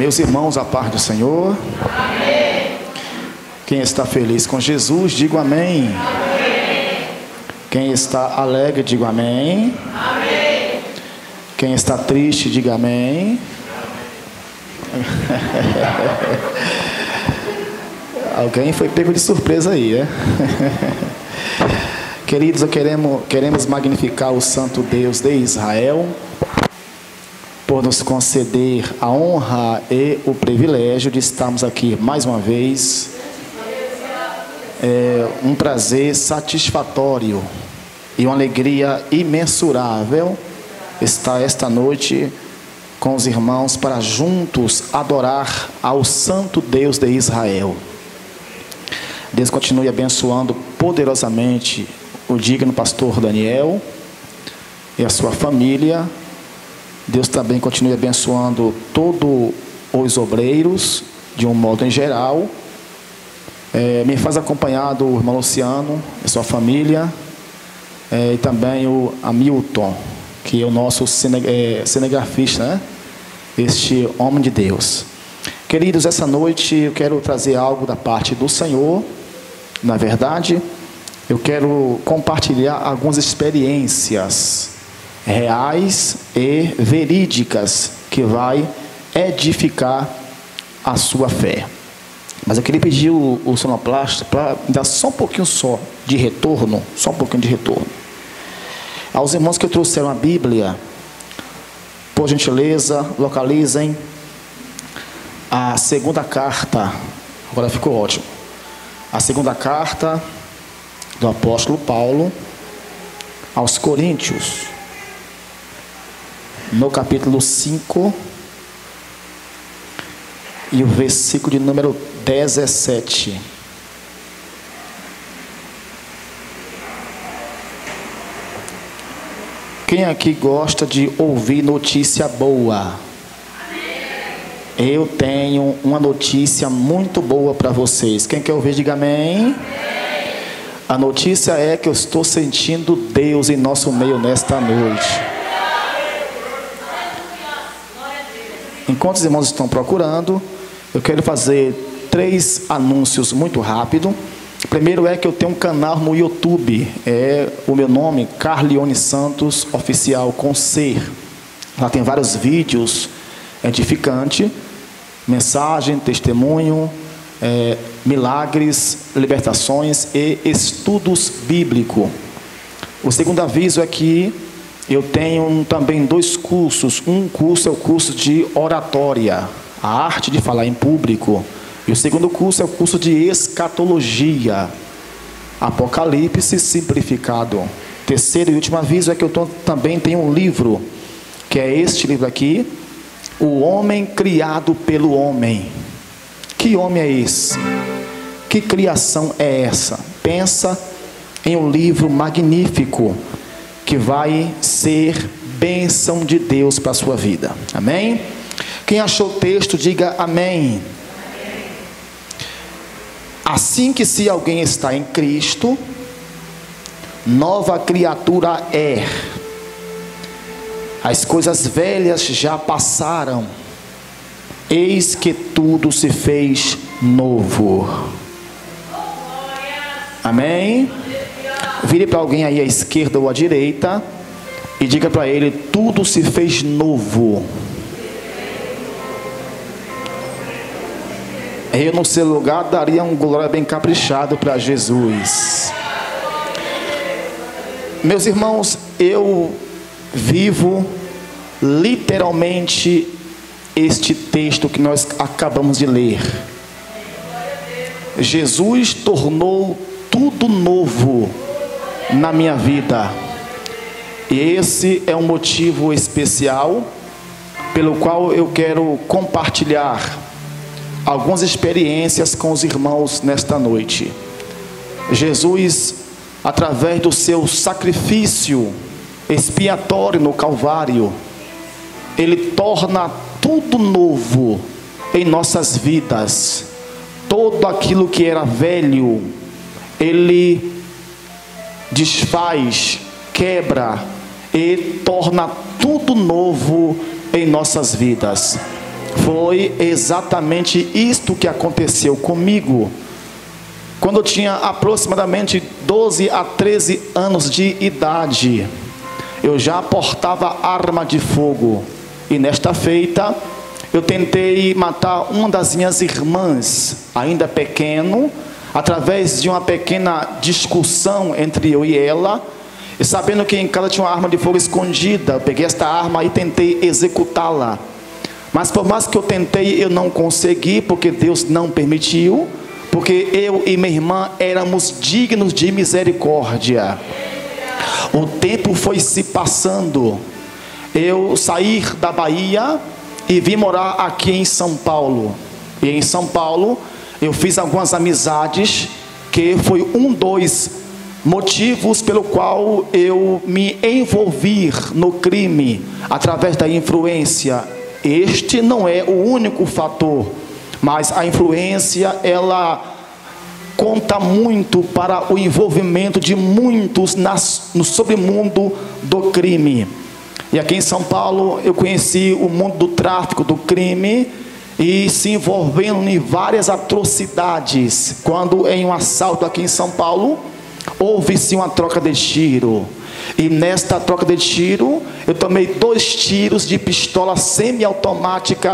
Meus irmãos, a paz do Senhor. Amém. Quem está feliz com Jesus, diga amém. Amém. Quem está alegre, diga amém. Amém. Quem está triste, diga amém. Alguém foi pego de surpresa aí, é? Queridos, queremos magnificar o Santo Deus de Israel por nos conceder a honra e o privilégio de estarmos aqui mais uma vez. É um prazer satisfatório e uma alegria imensurável estar esta noite com os irmãos para juntos adorar ao Santo Deus de Israel. Deus continue abençoando poderosamente o digno pastor Daniel e a sua família. Deus também continue abençoando todos os obreiros, de um modo em geral. Me faz acompanhar do irmão Luciano e sua família, e também o Hamilton, que é o nosso cinegrafista, né? Este homem de Deus. Queridos, essa noite eu quero trazer algo da parte do Senhor. Na verdade, eu quero compartilhar algumas experiências reais e verídicas que vai edificar a sua fé. Mas eu queria pedir o sonoplasta para dar só um pouquinho de retorno, aos irmãos que trouxeram a Bíblia, por gentileza, localizem a segunda carta. Agora ficou ótimo. A segunda carta do apóstolo Paulo aos Coríntios, no capítulo 5 e o versículo de número 17. Quem aqui gosta de ouvir notícia boa? Eu tenho uma notícia muito boa para vocês. Quem quer ouvir, diga amém. A notícia é que eu estou sentindo Deus em nosso meio nesta noite. Enquanto os irmãos estão procurando, eu quero fazer 3 anúncios muito rápido. Primeiro é que eu tenho um canal no YouTube. O meu nome, Carlione Santos Oficial com C. Lá tem vários vídeos edificantes, mensagem, testemunho, milagres, libertações e estudos bíblicos. O segundo aviso é que eu tenho também 2 cursos. Um curso é o curso de oratória, a arte de falar em público. E o segundo curso é o curso de escatologia, Apocalipse simplificado. Terceiro e último aviso é que eu também tenho um livro, que é este livro aqui, O Homem Criado pelo Homem. Que homem é esse? Que criação é essa? Pensa em um livro magnífico que vai ser bênção de Deus para a sua vida. Amém? Quem achou o texto, diga amém. Assim que se alguém está em Cristo, nova criatura é. As coisas velhas já passaram, eis que tudo se fez novo. Amém? Vire para alguém aí à esquerda ou à direita e diga para ele: tudo se fez novo. Eu no seu lugar daria um glória bem caprichado para Jesus. Meus irmãos, eu vivo literalmente este texto que nós acabamos de ler. Jesus tornou tudo novo na minha vida. E esse é um motivo especial pelo qual eu quero compartilhar algumas experiências com os irmãos nesta noite. Jesus, através do seu sacrifício expiatório no Calvário, Ele torna tudo novo em nossas vidas. Todo aquilo que era velho, Ele desfaz, quebra e torna tudo novo em nossas vidas. Foi exatamente isto que aconteceu comigo. Quando eu tinha aproximadamente 12 a 13 anos de idade, eu já portava arma de fogo. E nesta feita, eu tentei matar uma das minhas irmãs, ainda pequeno, através de uma pequena discussão entre eu e ela. E sabendo que em casa tinha uma arma de fogo escondida, eu peguei esta arma e tentei executá-la. Mas por mais que eu tentei, eu não consegui, porque Deus não permitiu. Porque eu e minha irmã éramos dignos de misericórdia. O tempo foi se passando. Eu saí da Bahia e vim morar aqui em São Paulo. E em São Paulo eu fiz algumas amizades, que foi dos motivos pelo qual eu me envolvi no crime, através da influência. Este não é o único fator, mas a influência, ela conta muito para o envolvimento de muitos no submundo do crime. E aqui em São Paulo eu conheci o mundo do tráfico, do crime, e se envolvendo em várias atrocidades. Quando em um assalto aqui em São Paulo, houve-se uma troca de tiro. E nesta troca de tiro, eu tomei 2 tiros de pistola semiautomática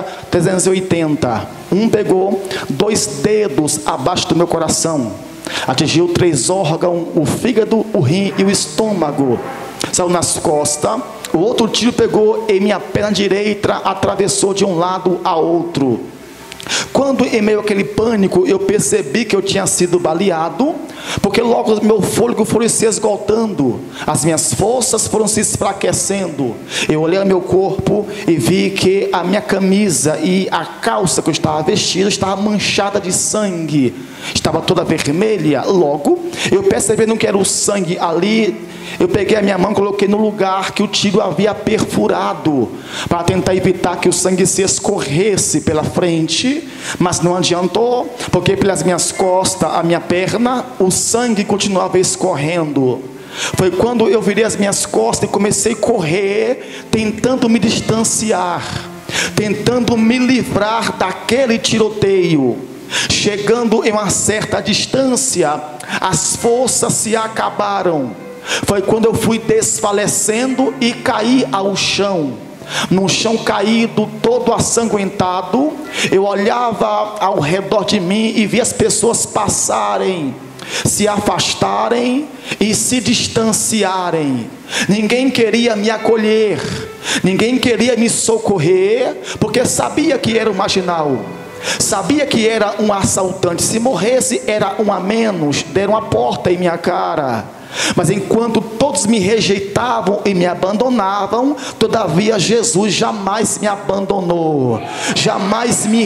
380. Um pegou 2 dedos abaixo do meu coração, atingiu 3 órgãos, o fígado, o rim e o estômago. Saiu nas costas. O outro tiro pegou em minha perna direita, atravessou de um lado a outro. Quando em meio àquele pânico eu percebi que eu tinha sido baleado, porque logo o meu fôlego foi se esgotando, as minhas forças foram se enfraquecendo. Eu olhei ao meu corpo e vi que a minha camisa e a calça que eu estava vestido estava manchada de sangue, estava toda vermelha. Logo eu percebendo que era o sangue ali, eu peguei a minha mão e coloquei no lugar que o tiro havia perfurado, para tentar evitar que o sangue se escorresse pela frente. Mas não adiantou, porque pelas minhas costas, a minha perna, o sangue continuava escorrendo. Foi quando eu virei as minhas costas e comecei a correr, tentando me distanciar, tentando me livrar daquele tiroteio. Chegando em uma certa distância, as forças se acabaram. Foi quando eu fui desfalecendo e caí ao chão. No chão caído, todo assanguentado, eu olhava ao redor de mim e via as pessoas passarem, se afastarem e se distanciarem. Ninguém queria me acolher, ninguém queria me socorrer, porque sabia que era um marginal, sabia que era um assaltante. Se morresse era um a menos, deram a porta em minha cara. Mas enquanto todos me rejeitavam e me abandonavam, todavia Jesus jamais me abandonou, jamais me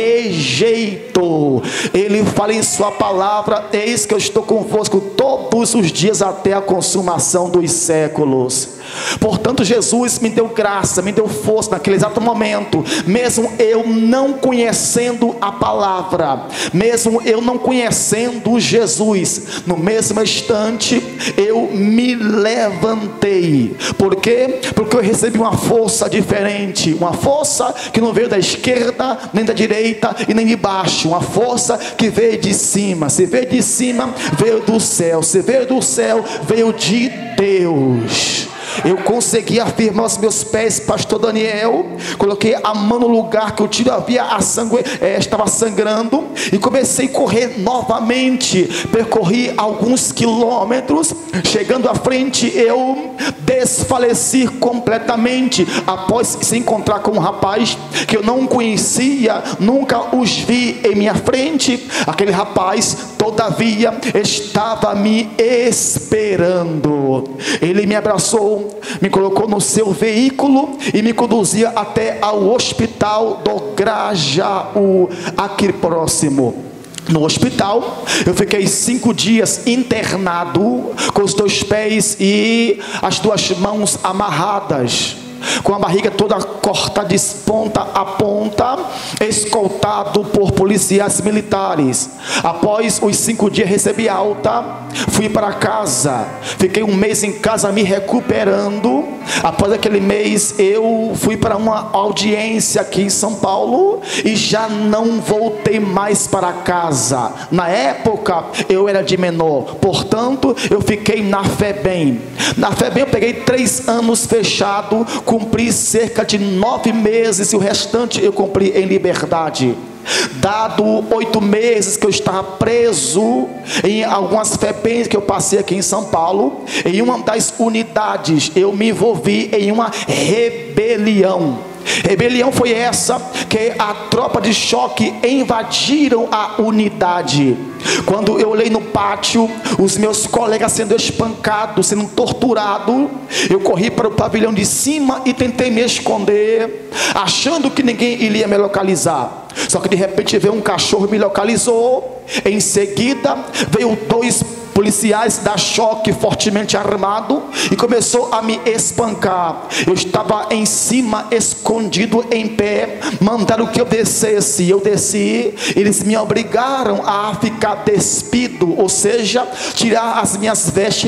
rejeitou. Ele fala em sua palavra: eis que eu estou convosco todos os dias até a consumação dos séculos. Portanto, Jesus me deu graça, me deu força naquele exato momento, mesmo eu não conhecendo a palavra, mesmo eu não conhecendo Jesus. No mesmo instante eu me levantei. Por quê? Porque eu recebi uma força diferente, uma força que não veio da esquerda, nem da direita e nem de baixo, uma força que veio de cima. Se veio de cima, veio do céu. Se veio do céu, veio de Deus. Eu consegui afirmar os meus pés, pastor Daniel. Coloquei a mão no lugar que o tiro estava sangrando, e comecei a correr novamente. Percorri alguns quilômetros. Chegando à frente, eu desfaleci completamente, após se encontrar com um rapaz que eu não conhecia, nunca os vi em minha frente. Aquele rapaz, todavia, estava me esperando. Ele me abraçou, me colocou no seu veículo e me conduzia até ao hospital do Grajaú, aqui próximo. No hospital eu fiquei 5 dias internado, com os 2 pés e as 2 mãos amarradas. com a barriga toda cortada de ponta a ponta, escoltado por policiais militares. Após os 5 dias recebi alta, fui para casa, fiquei um mês em casa me recuperando. Após aquele mês eu fui para uma audiência aqui em São Paulo e já não voltei mais para casa. Na época eu era de menor, portanto eu fiquei na FEBEM. Na FEBEM eu peguei 3 anos fechado, cumpri cerca de 9 meses e o restante eu cumpri em liberdade. Dado 8 meses que eu estava preso em algumas FEBEMs que eu passei aqui em São Paulo, em uma das unidades eu me envolvi em uma rebelião. Rebelião foi essa que a tropa de choque invadiram a unidade. Quando eu olhei no pátio, os meus colegas sendo espancados, sendo torturados, eu corri para o pavilhão de cima e tentei me esconder, achando que ninguém iria me localizar. Só que de repente veio um cachorro e me localizou. Em seguida veio 2 policiais da choque fortemente armado e começou a me espancar. Eu estava em cima, escondido em pé. Mandaram que eu descesse, eu desci. Eles me obrigaram a ficar despido, ou seja, tirar as minhas vestes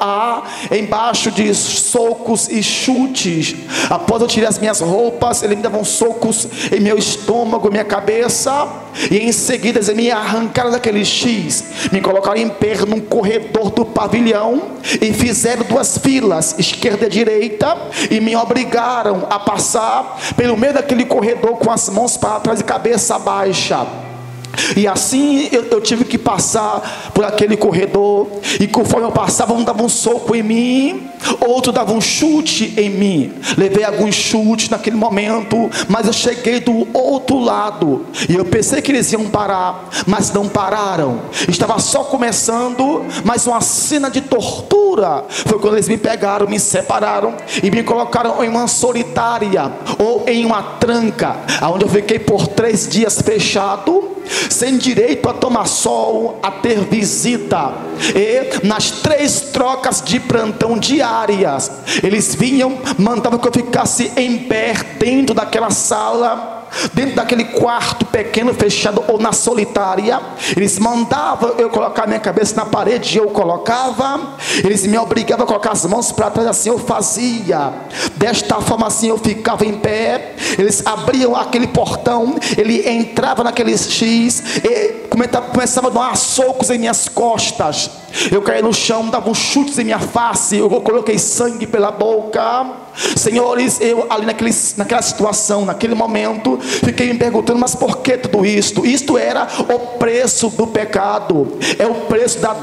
embaixo de socos e chutes. Após eu tirar as minhas roupas, eles me davam socos em meu estômago, minha cabeça, e em seguida eles me arrancaram daquele X, me colocaram em pé num corredor do pavilhão e fizeram 2 filas, esquerda e direita, e me obrigaram a passar pelo meio daquele corredor com as mãos para trás e cabeça baixa. E assim eu tive que passar por aquele corredor, e conforme eu passava, um dava um soco em mim, outro dava um chute em mim. Levei alguns chutes naquele momento, mas eu cheguei do outro lado e eu pensei que eles iam parar, mas não pararam. Estava só começando, mas uma cena de tortura foi quando eles me pegaram, me separaram e me colocaram em uma solitária ou em uma tranca, onde eu fiquei por 3 dias fechado, sem direito a tomar sol, a ter visita. E nas 3 trocas de plantão diárias, eles vinham, mandavam que eu ficasse em pé dentro daquela sala, dentro daquele quarto pequeno fechado ou na solitária. Eles mandavam eu colocar minha cabeça na parede, eu colocava. Eles me obrigavam a colocar as mãos para trás, assim eu fazia. Desta forma assim eu ficava em pé. Eles abriam aquele portão, ele entrava naquele X e começava a dar socos em minhas costas. Eu caí no chão, dava uns chutes em minha face, eu coloquei sangue pela boca. Senhores, eu ali naquela situação, naquele momento, fiquei me perguntando, mas por que tudo isto? Isto era o preço do pecado, é o preço da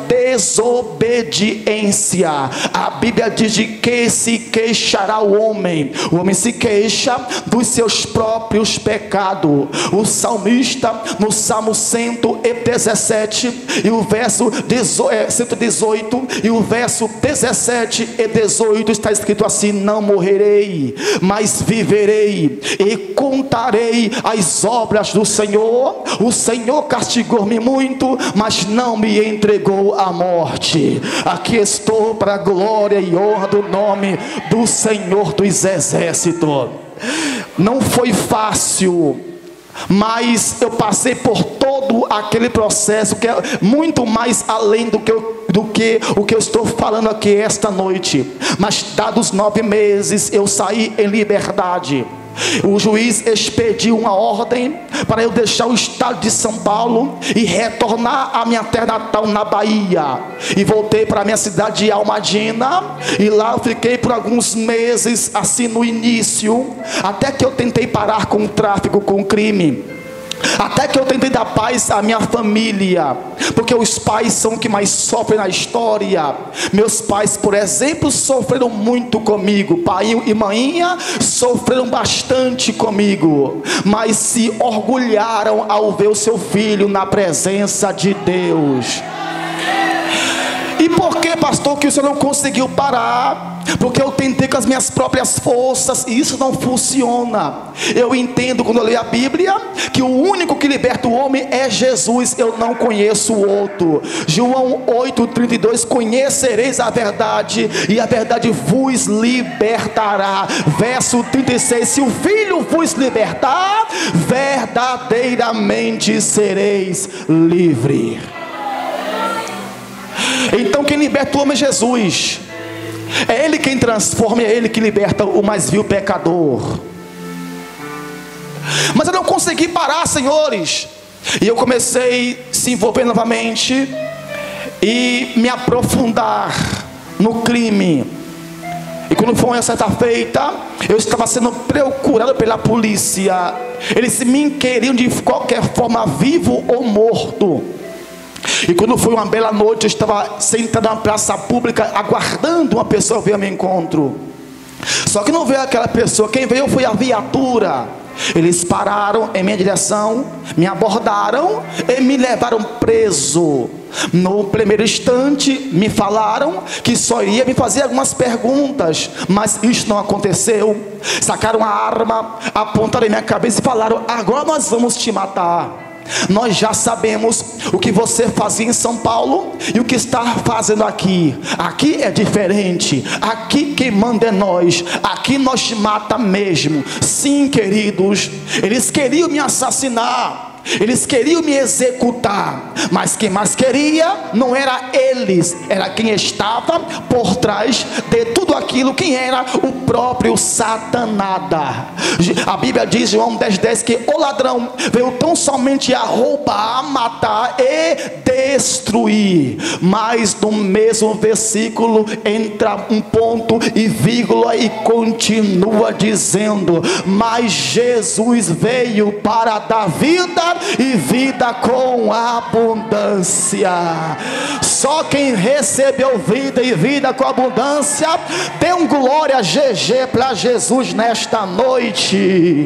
desobediência. A Bíblia diz de que se queixará o homem se queixa dos seus próprios pecados. O salmista, no Salmo 117 e o verso 118 e o verso 17 e 18 está escrito assim: não morrerei, mas viverei e contarei as obras do Senhor. O Senhor castigou-me muito, mas não me entregou à morte. Aqui estou para a glória e honra do nome do Senhor dos Exércitos. Não foi fácil, mas eu passei por todo aquele processo que é muito mais além do que o que eu estou falando aqui esta noite. Mas dados 9 meses eu saí em liberdade. O juiz expediu uma ordem para eu deixar o estado de São Paulo e retornar à minha terra natal na Bahia. E voltei para a minha cidade de Almadina, e lá eu fiquei por alguns meses, assim no início, até que eu tentei parar com o tráfico, com o crime. Até que eu tentei dar paz à minha família, porque os pais são os que mais sofrem na história. Meus pais, por exemplo, sofreram muito comigo. Pai e mãinha sofreram bastante comigo, mas se orgulharam ao ver o seu filho na presença de Deus. E por que pastor, que o Senhor não conseguiu parar, porque eu tentei com as minhas próprias forças, e isso não funciona. Eu entendo, quando eu leio a Bíblia, que o único que liberta o homem é Jesus. Eu não conheço o outro. João 8,32: conhecereis a verdade, e a verdade vos libertará. Verso 36: se o Filho vos libertar, verdadeiramente sereis livre. Então quem liberta o homem é Jesus. É Ele quem transforma, é Ele que liberta o mais vil pecador. Mas eu não consegui parar, senhores, e eu comecei a se envolver novamente e me aprofundar no crime. E quando foi uma certa feita, eu estava sendo procurado pela polícia. Eles me queriam de qualquer forma, vivo ou morto. E quando foi uma bela noite, eu estava sentado na praça pública, aguardando uma pessoa vir ao meu encontro. Só que não veio aquela pessoa, quem veio foi a viatura. Eles pararam em minha direção, me abordaram e me levaram preso. No primeiro instante me falaram que só iria me fazer algumas perguntas, mas isso não aconteceu. Sacaram a arma, apontaram em minha cabeça e falaram: agora nós vamos te matar. Nós já sabemos o que você fazia em São Paulo e o que está fazendo aqui. Aqui é diferente. Aqui quem manda é nós. Aqui nós te mata mesmo. Sim, queridos, eles queriam me assassinar, eles queriam me executar, mas quem mais queria não era eles, era quem estava por trás de tudo aquilo. Quem era? O próprio Satanada. A Bíblia diz, João 10,10, que o ladrão veio tão somente a roubar, a matar e destruir. Mas no mesmo versículo entra um ponto e vírgula e continua dizendo: mas Jesus veio para dar vida e vida com abundância. Só quem recebeu vida e vida com abundância, dê um glória GG para Jesus nesta noite.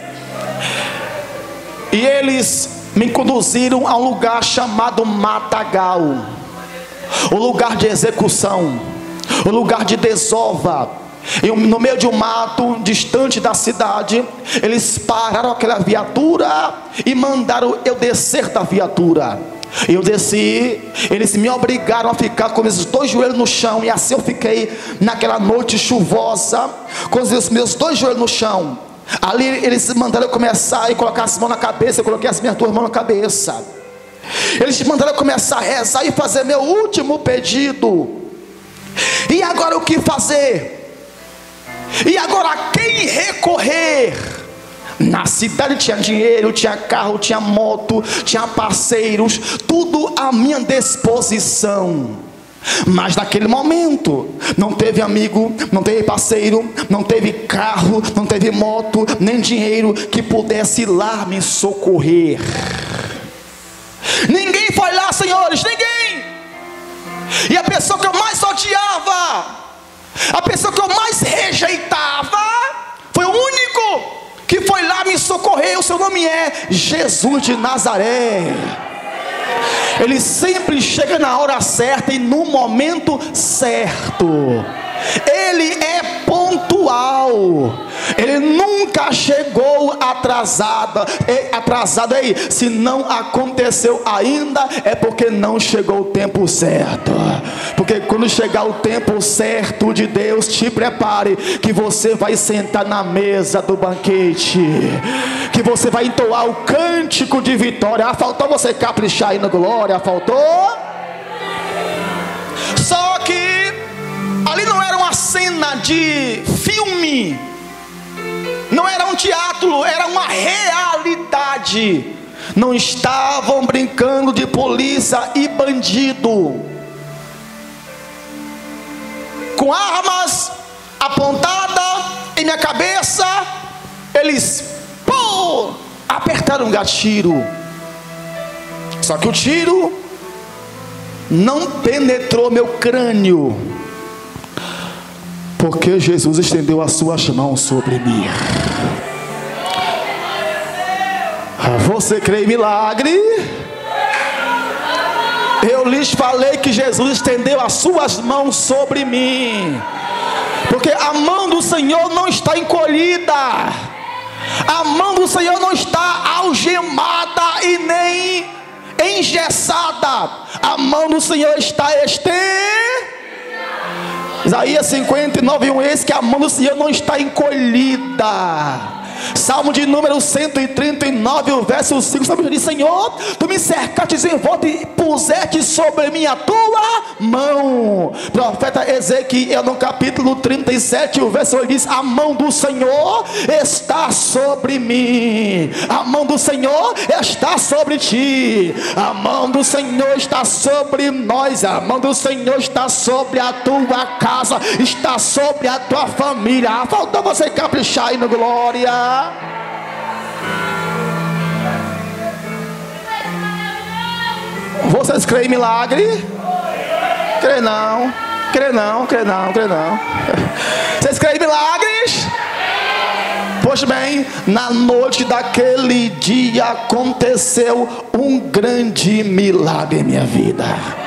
E eles me conduziram a um lugar chamado Matagal, o lugar de execução, o lugar de desova. E no meio de um mato, distante da cidade, eles pararam aquela viatura e mandaram eu descer da viatura. Eu desci, eles me obrigaram a ficar com os dois joelhos no chão. E assim eu fiquei naquela noite chuvosa, com os meus dois joelhos no chão. Ali eles mandaram eu começar e colocar as mãos na cabeça. Eu coloquei as minhas duas mãos na cabeça. Eles mandaram eu começar a rezar e fazer meu último pedido. E agora o que fazer? E agora a quem recorrer? Na cidade tinha dinheiro, tinha carro, tinha moto, tinha parceiros, tudo à minha disposição. Mas naquele momento não teve amigo, não teve parceiro, não teve carro, não teve moto, nem dinheiro que pudesse ir lá me socorrer. Ninguém foi lá, senhores, ninguém. E a pessoa que eu mais odiava, a pessoa que eu mais rejeitava, foi o único que foi lá me socorrer. O seu nome é Jesus de Nazaré. Ele sempre chega na hora certa e no momento certo. Ele é pontual. Ele nunca chegou atrasado. Aí, se não aconteceu ainda, é porque não chegou o tempo certo. Porque quando chegar o tempo certo de Deus, te prepare, que você vai sentar na mesa do banquete, que você vai entoar o cântico de vitória. Ah, faltou você caprichar aí no glória, faltou? Só que ali não era uma cena de filme, não era um teatro, era uma realidade. Não estavam brincando de polícia e bandido. Com armas apontadas em minha cabeça, eles apertaram um gatilho. Só que o tiro não penetrou meu crânio, porque Jesus estendeu as suas mãos sobre mim. Você crê em milagre? Eu lhes falei que Jesus estendeu as suas mãos sobre mim, porque a mão do Senhor não está encolhida, a mão do Senhor não está algemada e nem engessada, a mão do Senhor está estendida. Isaías 59:1, eis que a mão do Senhor não está encolhida. Salmo de número 139, o verso 5, Salmo diz: Senhor, tu me cercastes em volta e puseste sobre mim a tua mão. Profeta Ezequiel no capítulo 37, o verso 8 diz: a mão do Senhor está sobre mim, a mão do Senhor está sobre ti, a mão do Senhor está sobre nós, a mão do Senhor está sobre a tua casa, está sobre a tua família. Faltou você caprichar aí no glória. Vocês creem em milagre? Crê não, crê não, crê não, crê não. Vocês creem em milagres? Pois bem, na noite daquele dia aconteceu um grande milagre em minha vida.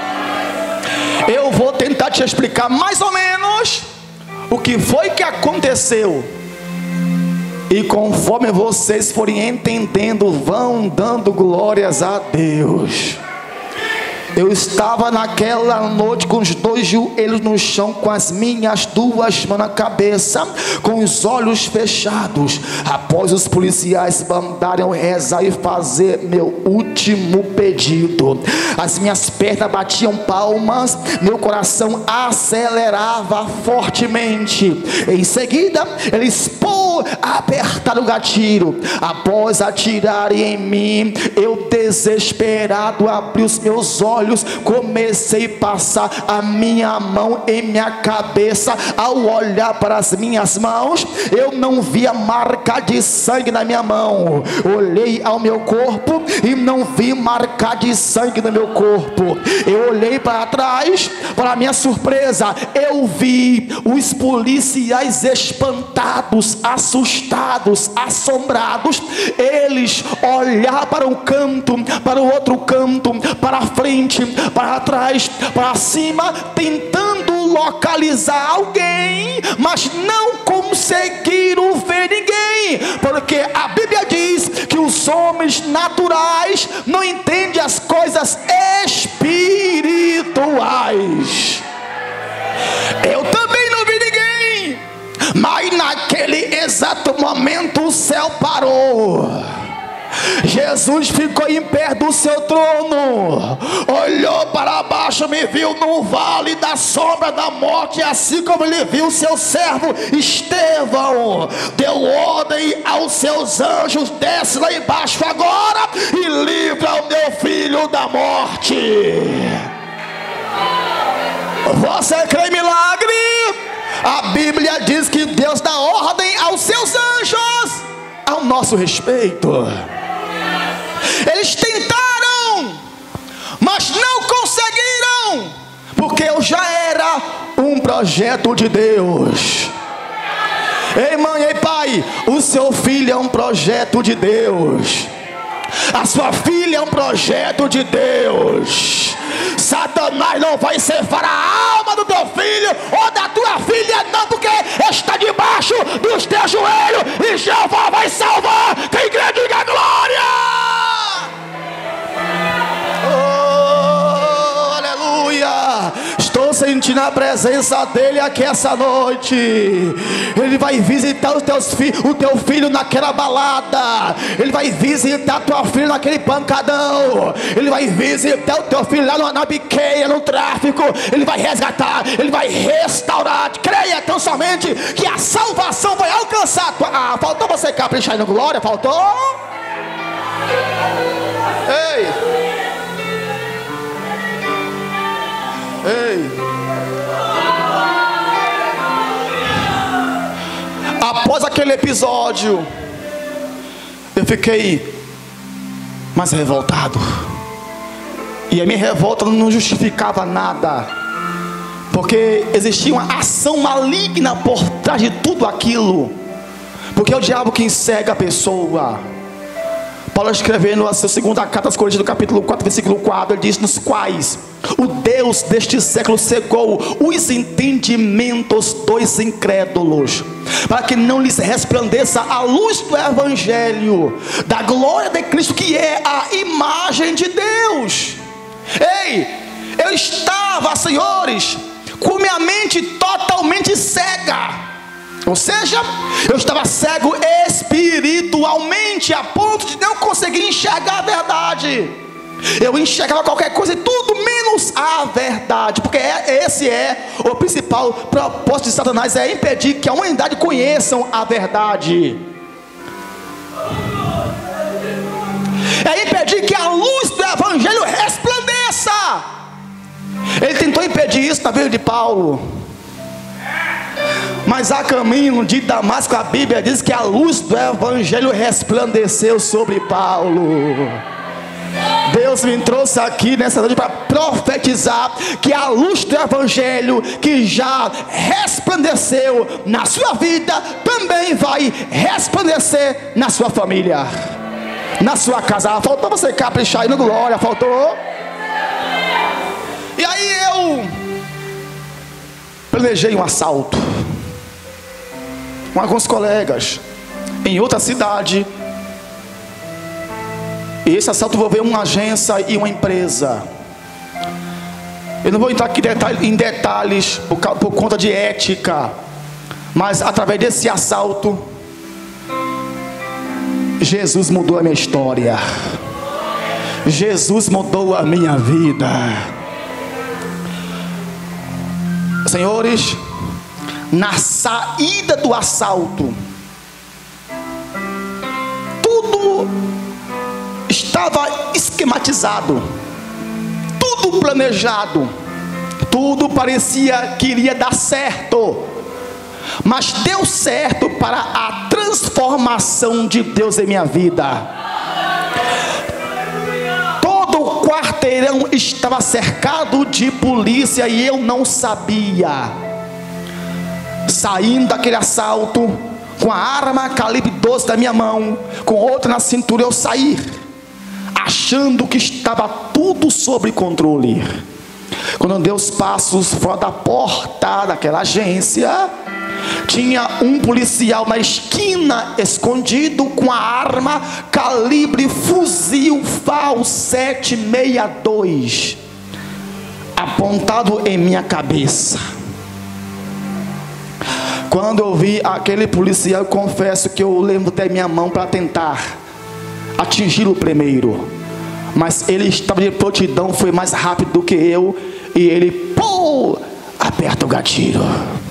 Eu vou tentar te explicar mais ou menos o que foi que aconteceu. E conforme vocês forem entendendo, vão dando glórias a Deus. Eu estava naquela noite com os dois joelhos no chão, com as minhas duas mãos na cabeça, com os olhos fechados, após os policiais mandarem eu rezar e fazer meu último pedido. As minhas pernas batiam palmas, meu coração acelerava fortemente. Em seguida, eles apertaram o gatilho. Após atirarem em mim, eu desesperado abri os meus olhos, comecei a passar a minha mão em minha cabeça. Ao olhar para as minhas mãos, eu não via marca de sangue na minha mão. Olhei ao meu corpo e não vi marca de sangue no meu corpo. Eu olhei para trás, para minha surpresa, eu vi os policiais espantados, assustados, assombrados. Eles olharam para um canto, para o outro canto, para frente, para trás, para cima, tentando localizar alguém, mas não conseguiram ver ninguém, porque a Bíblia diz que os homens naturais não entendem as coisas espirituais. Eu também não vi ninguém, mas naquele exato momento o céu parou. Jesus ficou em pé do seu trono, olhou para baixo, me viu no vale da sombra da morte, assim como ele viu seu servo Estevão. Deu ordem aos seus anjos: desce lá embaixo agora e livra o meu filho da morte. Você crê em milagre? A Bíblia diz que Deus dá ordem aos seus anjos ao nosso respeito. Eles tentaram, mas não conseguiram, porque eu já era um projeto de Deus. Ei mãe, ei pai, o seu filho é um projeto de Deus. A sua filha é um projeto de Deus. Satanás não vai ceifar a alma do teu filho ou da tua filha, não, porque está debaixo dos teus joelhos e Jeová vai salvar. Quem crê, diga glória. Oh, aleluia. Estou sentindo a presença dele aqui essa noite. Ele vai visitar os teus o teu filho naquela balada. Ele vai visitar tua filha naquele pancadão. Ele vai visitar o teu filho lá na biqueia, no tráfico. Ele vai resgatar, ele vai restaurar. Creia tão somente que a salvação vai alcançar tua... Ah, faltou você caprichar no glória? Faltou? Ei! Ei! Após aquele episódio, eu fiquei mais revoltado. E a minha revolta não justificava nada, porque existia uma ação maligna por trás de tudo aquilo. Porque é o diabo quem cega a pessoa. Paulo, escrevendo a sua segunda carta aos Coríntios, no capítulo 4, versículo 4, ele diz: nos quais o Deus deste século cegou os entendimentos dos incrédulos, para que não lhes resplandeça a luz do Evangelho, da glória de Cristo, que é a imagem de Deus. Ei, eu estava, senhores, com minha mente totalmente cega. Ou seja, eu estava cego espiritualmente, a ponto de não conseguir enxergar a verdade. Eu enxergava qualquer coisa e tudo menos a verdade, porque esse é o principal propósito de Satanás, é impedir que a humanidade conheçam a verdade, é impedir que a luz do Evangelho resplandeça. Ele tentou impedir isso na vida de Paulo, mas a caminho de Damasco, a Bíblia diz que a luz do Evangelho resplandeceu sobre Paulo. Deus me trouxe aqui nessa noite para profetizar que a luz do Evangelho, que já resplandeceu na sua vida, também vai resplandecer na sua família, na sua casa. Faltou você caprichar aí no glória, faltou. E aí eu planejei um assalto com alguns colegas em outra cidade. E esse assalto envolveu uma agência e uma empresa. Eu não vou entrar aqui em detalhes por conta de ética, mas através desse assalto, Jesus mudou a minha história. Jesus mudou a minha vida. Senhores, na saída do assalto, tudo estava esquematizado, tudo planejado, tudo parecia que iria dar certo, mas deu certo para a transformação de Deus em minha vida. Todo o quarteirão estava cercado de polícia e eu não sabia. Saindo daquele assalto, com a arma calibre 12 na minha mão, com outra na cintura, eu saí, achando que estava tudo sob controle. Quando eu dei os passos fora da porta daquela agência, tinha um policial na esquina, escondido, com a arma calibre fuzil FAL 762 apontado em minha cabeça. Quando eu vi aquele policial, eu confesso que eu levantei minha mão para tentar atingi-lo primeiro, mas ele estava de prontidão, foi mais rápido do que eu, e ele aperta o gatilho.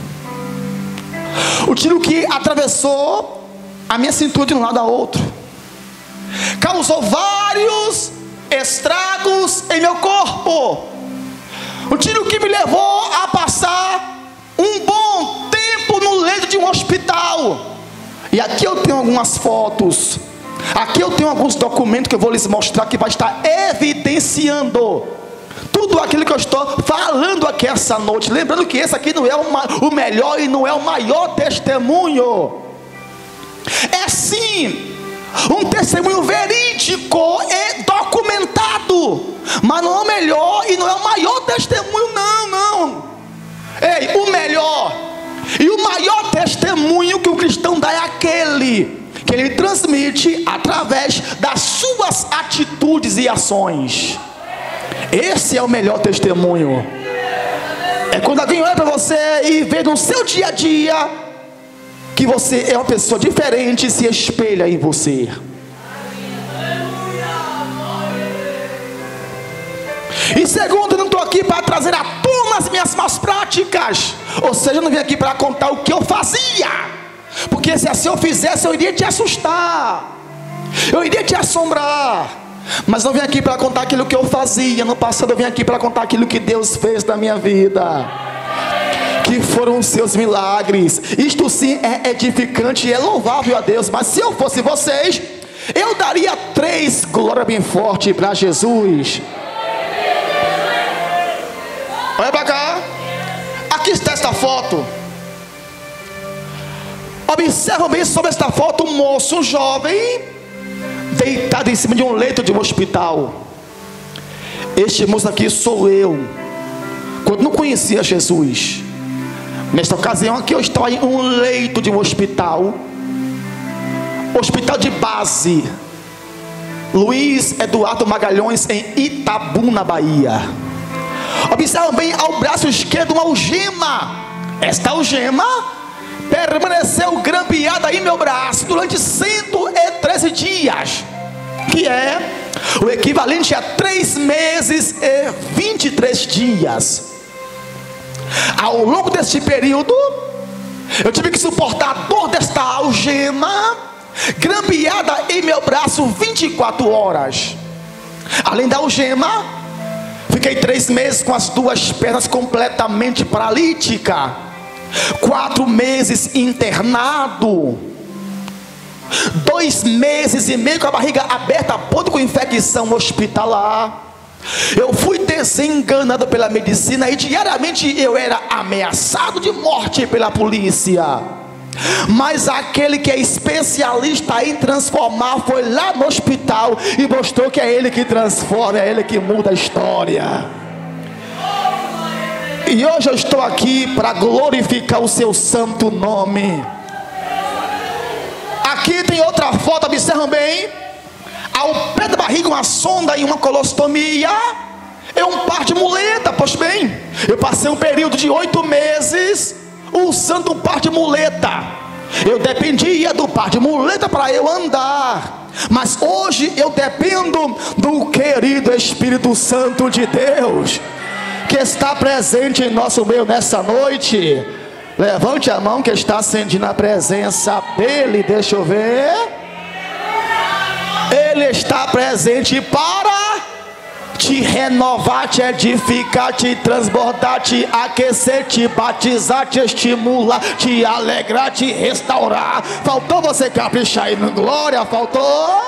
O tiro que atravessou a minha cintura de um lado a outro causou vários estragos em meu corpo. O tiro que me levou a passar um bom tempo no leito de um hospital. E aqui eu tenho algumas fotos, aqui eu tenho alguns documentos que eu vou lhes mostrar, que vai estar evidenciando tudo aquilo que eu estou falando aqui essa noite. Lembrando que esse aqui não é o melhor e não é o maior testemunho. É sim um testemunho verídico e documentado, mas não é o melhor e não é o maior testemunho, não. Ei, o melhor e o maior testemunho que o cristão dá é aquele que ele transmite através das suas atitudes e ações. Esse é o melhor testemunho. É quando alguém olha para você e vê no seu dia a dia que você é uma pessoa diferente e se espelha em você. E segundo, eu não estou aqui para trazer à tona as minhas más práticas. Ou seja, eu não vim aqui para contar o que eu fazia, porque se assim eu fizesse, eu iria te assustar, eu iria te assombrar. Mas não vim aqui para contar aquilo que eu fazia no passado. Eu vim aqui para contar aquilo que Deus fez na minha vida, que foram os seus milagres. Isto sim é edificante e é louvável a Deus. Mas se eu fosse vocês, eu daria 3 glórias bem forte para Jesus. Olha para cá. Aqui está esta foto. Observa bem sobre esta foto um moço, um jovem, deitado em cima de um leito de um hospital. Este moço aqui sou eu, quando não conhecia Jesus. Nesta ocasião aqui eu estou em um leito de um hospital de base, Luiz Eduardo Magalhães, em Itabuna, Bahia. Observam bem, ao braço esquerdo uma algema. Esta algema permaneceu grampeada em meu braço durante 113 dias, que é o equivalente a 3 meses e 23 dias. Ao longo deste período, eu tive que suportar a dor desta algema grampeada em meu braço 24 horas. Além da algema, fiquei 3 meses com as 2 pernas completamente paralíticas, 4 meses internado, 2 meses e meio com a barriga aberta, podre com infecção hospitalar. Eu fui desenganado pela medicina e diariamente eu era ameaçado de morte pela polícia. Mas aquele que é especialista em transformar foi lá no hospital e mostrou que é ele que transforma, é ele que muda a história. E hoje eu estou aqui para glorificar o seu santo nome. Aqui tem outra foto, observam bem. Ao pé da barriga uma sonda e uma colostomia. É um par de muleta. Pois bem, eu passei um período de 8 meses usando um par de muleta. Eu dependia do par de muleta para eu andar. Mas hoje eu dependo do querido Espírito Santo de Deus, que está presente em nosso meio nessa noite. Levante a mão que está sentindo a presença dele. Deixa eu ver. Ele está presente para te renovar, te edificar, te transbordar, te aquecer, te batizar, te estimular, te alegrar, te restaurar. Faltou você caprichar aí no glória? Faltou?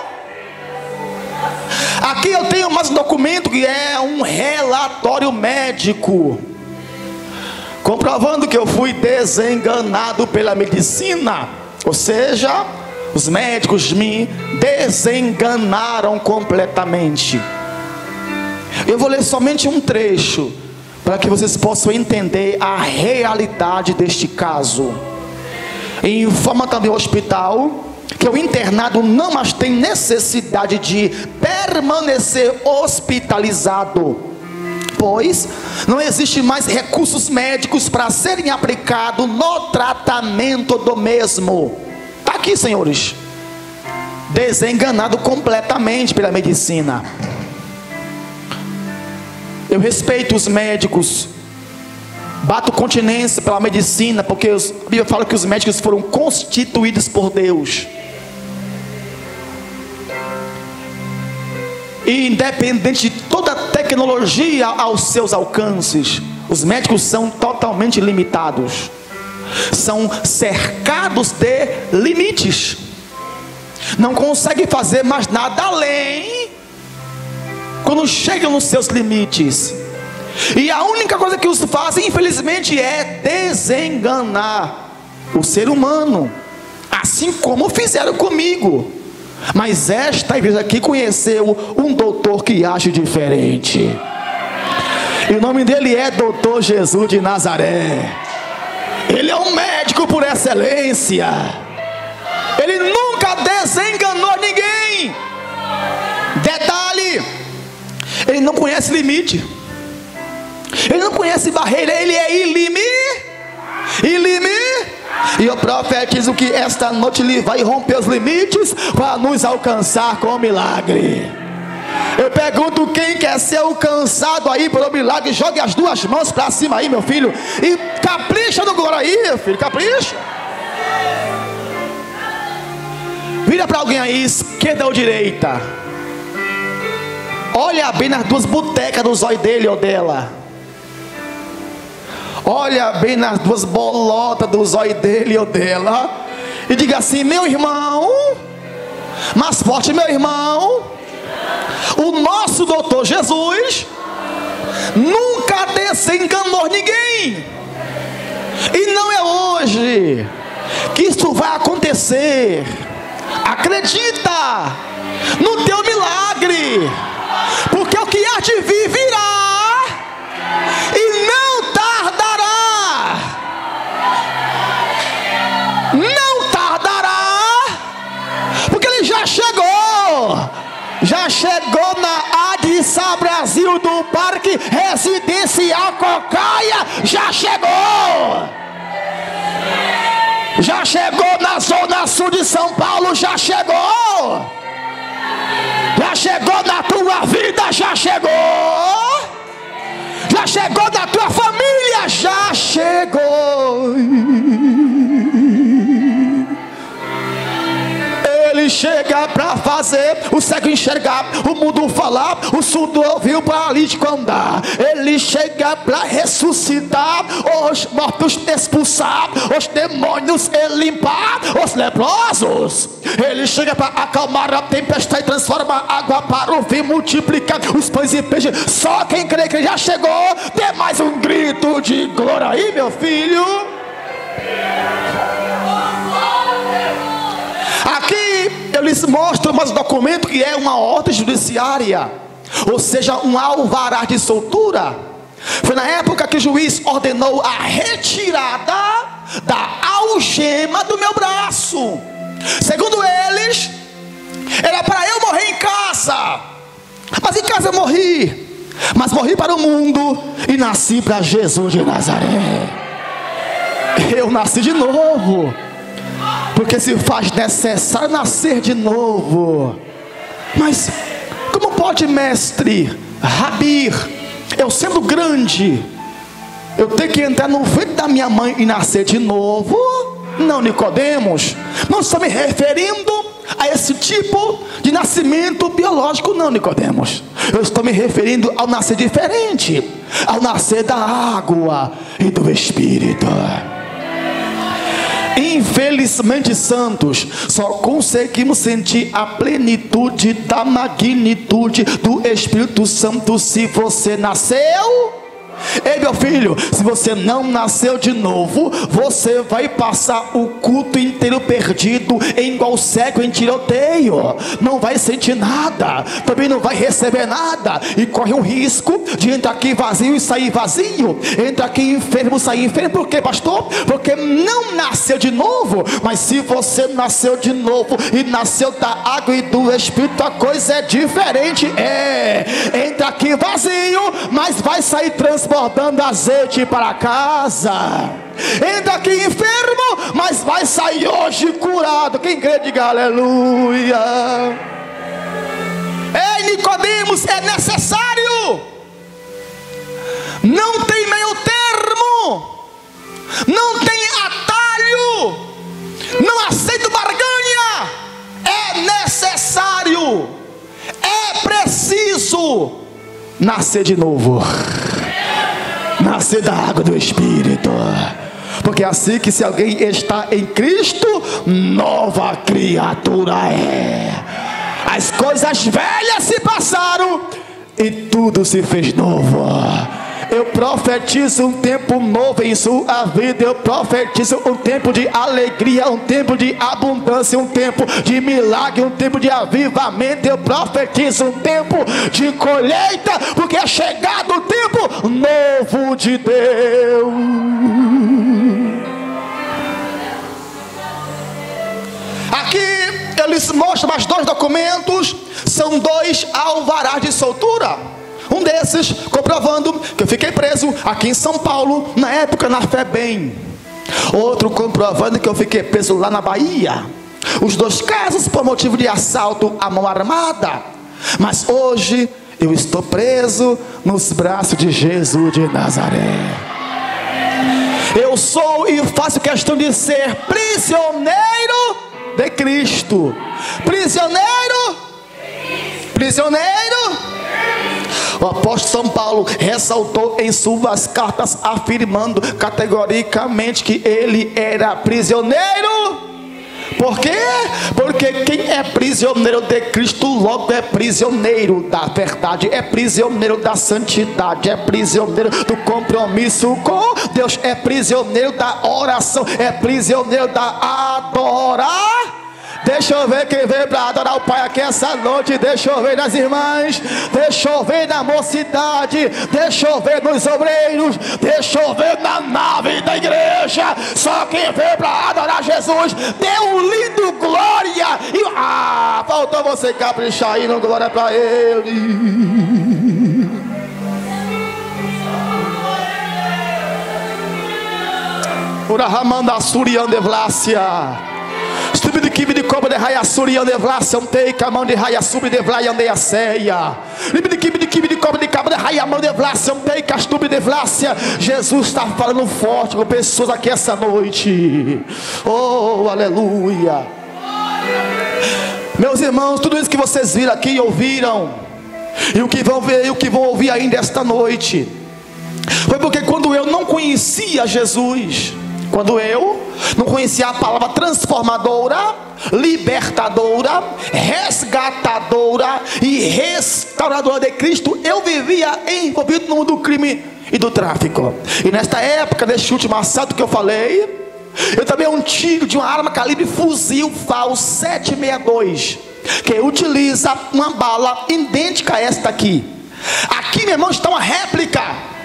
Aqui eu tenho mais um documento que é um relatório médico, comprovando que eu fui desenganado pela medicina. Ou seja, os médicos me desenganaram completamente. Eu vou ler somente um trecho para que vocês possam entender a realidade deste caso. Informa também o hospital que o internado não mais tem necessidade de permanecer hospitalizado, pois não existe mais recursos médicos para serem aplicados no tratamento do mesmo. Está aqui, senhores, desenganado completamente pela medicina. Eu respeito os médicos, bato continência pela medicina, porque a Bíblia fala que os médicos foram constituídos por Deus. E independente de toda a tecnologia aos seus alcances, os médicos são totalmente limitados, são cercados de limites, não conseguem fazer mais nada além quando chegam nos seus limites. E a única coisa que os fazem, infelizmente, é desenganar o ser humano, assim como fizeram comigo. Mas esta igreja aqui conheceu um doutor que age diferente, e o nome dele é Doutor Jesus de Nazaré. Ele é um médico por excelência. Ele nunca desenganou ninguém. Detalhe, ele não conhece limite, ele não conhece barreira, ele é E eu profetizo que esta noite ele vai romper os limites para nos alcançar com milagre. Eu pergunto, quem quer ser alcançado aí pelo milagre, jogue as 2 mãos para cima aí, meu filho, e capricha no glória aí, meu filho, capricha. Vira para alguém aí, esquerda ou direita. Olha bem nas 2 botecas do zóio dele ou dela. Olha bem nas 2 bolotas do zóio dele ou dela, e diga assim: meu irmão, mais forte, meu irmão, o nosso doutor Jesus nunca desenganou ninguém. E não é hoje que isso vai acontecer. Acredita, no teu milagre, porque o que há de vir virá e não tardará. Não tardará, porque ele já chegou. Já chegou na Adissa Brasil do Parque Residencial Cocaia. Já chegou. Já chegou na Zona Sul de São Paulo. Já chegou. Já chegou na tua vida. Já chegou. Já chegou na tua família. Já chegou. Ele chega para fazer o cego enxergar, o mudo falar, o surdo ouvir, o paralítico andar. Ele chega para ressuscitar, os mortos expulsar, os demônios limpar, os leprosos. Ele chega para acalmar a tempestade, transforma a água para o vinho, multiplicar os pães e peixes. Só quem crê que já chegou, dê mais um grito de glória aí, meu filho. Aqui eu lhes mostro mais um documento que é uma ordem judiciária, ou seja, um alvará de soltura. Foi na época que o juiz ordenou a retirada da algema do meu braço. Segundo eles, era para eu morrer em casa, mas em casa eu morri, mas morri para o mundo e nasci para Jesus de Nazaré. Eu nasci de novo, porque se faz necessário nascer de novo. Mas como pode, mestre, Rabi, eu sendo grande, eu tenho que entrar no ventre da minha mãe e nascer de novo? Não, Nicodemos, não estou me referindo a esse tipo de nascimento biológico, não, Nicodemos. Eu estou me referindo ao nascer diferente, ao nascer da água e do Espírito. Infelizmente, santos, só conseguimos sentir a plenitude da magnitude do Espírito Santo se você nasceu. Ei, meu filho, se você não nasceu de novo, você vai passar o culto inteiro perdido, igual cego em tiroteio. Não vai sentir nada, também não vai receber nada, e corre o risco de entrar aqui vazio e sair vazio, entrar aqui enfermo, sair enfermo. Por quê, pastor? Porque não nasceu de novo. Mas se você nasceu de novo e nasceu da água e do Espírito, a coisa é diferente. Entra aqui vazio, mas vai sair transbordando azeite para casa. Entra aqui enfermo, mas vai sair hoje curado. Quem crê, diga aleluia. Ei, Nicodemos, é necessário. Não tem meio termo, não tem atalho, não aceito barganha. É necessário, é preciso nascer de novo, nascer da água do Espírito. Porque é assim que, se alguém está em Cristo, nova criatura é. As coisas velhas se passaram e tudo se fez novo. Eu profetizo um tempo novo em sua vida. Eu profetizo um tempo de alegria, um tempo de abundância, um tempo de milagre, um tempo de avivamento. Eu profetizo um tempo de colheita, porque é chegado o tempo novo de Deus. Aqui eu lhes mostro mais dois documentos. São dois alvarás de soltura. Um desses comprovando que eu fiquei preso aqui em São Paulo, na época na FEBEM. Outro comprovando que eu fiquei preso lá na Bahia. Os dois casos por motivo de assalto à mão armada. Mas hoje eu estou preso nos braços de Jesus de Nazaré. Eu sou e faço questão de ser prisioneiro de Cristo. Prisioneiro. O apóstolo São Paulo ressaltou em suas cartas, afirmando categoricamente que ele era prisioneiro. Por quê? Porque quem é prisioneiro de Cristo logo é prisioneiro da verdade, é prisioneiro da santidade, é prisioneiro do compromisso com Deus, é prisioneiro da oração, é prisioneiro da adoração. Deixa eu ver quem veio para adorar o Pai aqui essa noite. Deixa eu ver nas irmãs. Deixa eu ver na mocidade. Deixa eu ver nos obreiros. Deixa eu ver na nave da igreja. Só quem veio para adorar Jesus. Dê um lindo glória. E faltou você caprichar aí no glória para Ele. Urahamanda Surian de Vlácia. Estúpido que de cobra de raia Surian de Vlácia. Antei camão de raia sub de Vláia de Aceia. Libide que de cobra de cabra de raia mão de Vlácia. Antei castubi de Vlácia. Jesus está falando forte com pessoas aqui essa noite. Oh, aleluia. Meus irmãos, tudo isso que vocês viram aqui e ouviram, e o que vão ver e o que vão ouvir ainda esta noite, foi porque quando eu não conhecia Jesus, quando eu não conhecia a palavra transformadora, libertadora, resgatadora e restauradora de Cristo, eu vivia envolvido no mundo do crime e do tráfico. E nesta época, neste último assalto que eu falei, eu também um tiro de uma arma calibre fuzil FAL 762, que utiliza uma bala idêntica a esta aqui. Aqui, meu irmão, está uma réplica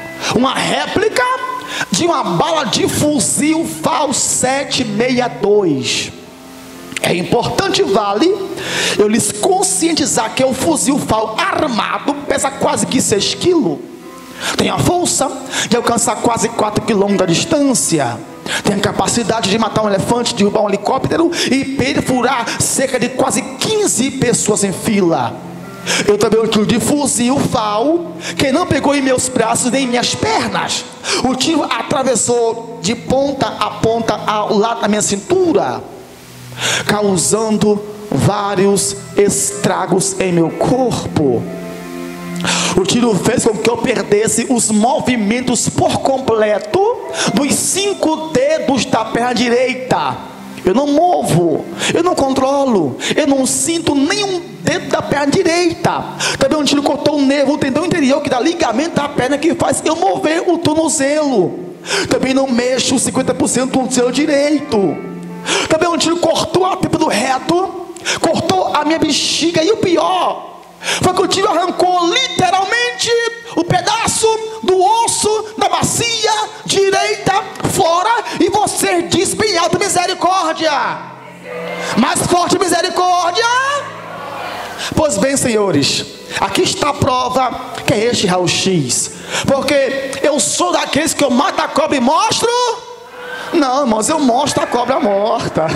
de uma bala de fuzil FAL 762. É importante, vale eu lhes conscientizar que o fuzil FAL armado pesa quase que 6 quilos. Tem a força de alcançar quase 4 quilômetros da distância. Tem a capacidade de matar um elefante, derrubar um helicóptero e perfurar cerca de quase 15 pessoas em fila. Eu também um tiro de fuzil FAL que não pegou em meus braços nem em minhas pernas. O tiro atravessou de ponta a ponta ao lado da minha cintura, causando vários estragos em meu corpo. O tiro fez com que eu perdesse os movimentos por completo dos 5 dedos da perna direita. Eu não movo, eu não controlo, eu não sinto nenhum dedo da perna direita. Também um tiro cortou o nervo, o tendão interior que dá ligamento da perna, que faz eu mover o tornozelo. Também não mexo 50% do tornozelo direito. Também um tiro cortou a tripa do reto, cortou a minha bexiga, e o pior foi que o tiro arrancou literalmente o pedaço do osso da bacia direita fora. E você diz bem alto: misericórdia. Mais forte: misericórdia. Pois bem, senhores, aqui está a prova que é este raio-x. Porque eu sou daqueles que eu mato a cobra e mostro. Não, irmãos, eu mostro a cobra morta.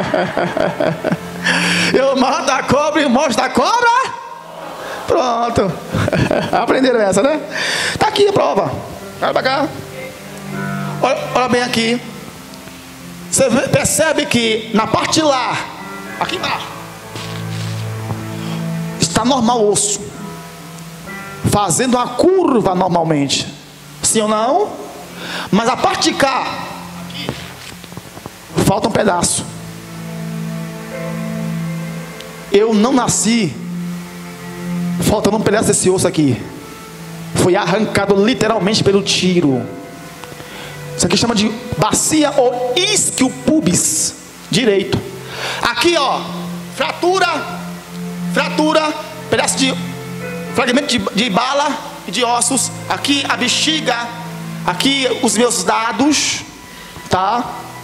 Eu mato a cobra e mostro a cobra. Pronto. Aprenderam essa, né? Está aqui a prova. Vai pra cá. Olha bem aqui. Você percebe que na parte lá, aqui embaixo, está normal o osso, fazendo uma curva normalmente. Sim ou não? Mas a parte de cá, aqui, falta um pedaço. Eu não nasci faltando um pedaço desse osso aqui. Foi arrancado literalmente pelo tiro. Isso aqui chama de bacia ou isquio pubis direito. Aqui, ó, fratura, pedaço de fragmento de bala e de ossos. Aqui a bexiga, aqui os meus dados, tá?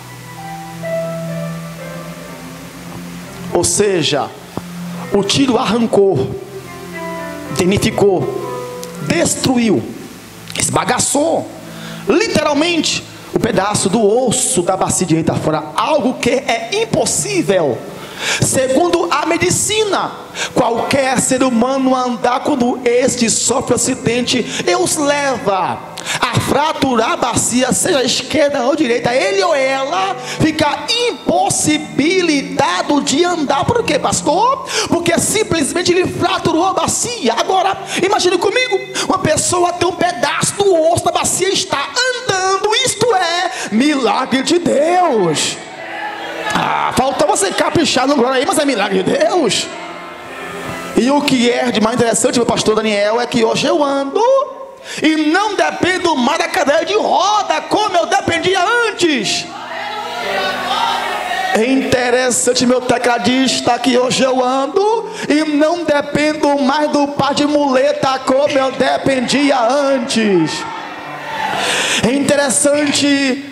Ou seja, o tiro arrancou, danificou, destruiu, esbagaçou literalmente o pedaço do osso da bacia direita fora. Algo que é impossível. Segundo a medicina, qualquer ser humano andar quando este sofre acidente, Deus leva a fraturar a bacia, seja esquerda ou direita. Ele ou ela fica impossibilitado de andar. Por quê, pastor? Porque simplesmente ele fraturou a bacia. Agora, imagine comigo, uma pessoa tem um pedaço do osso da bacia, está andando. Isto é milagre de Deus. Falta você caprichar no glória aí, mas é milagre de Deus. E o que é de mais interessante, meu pastor Daniel, é que hoje eu ando e não dependo mais da cadeira de roda como eu dependia antes. É interessante, meu tecladista, que hoje eu ando e não dependo mais do par de muleta como eu dependia antes. É interessante,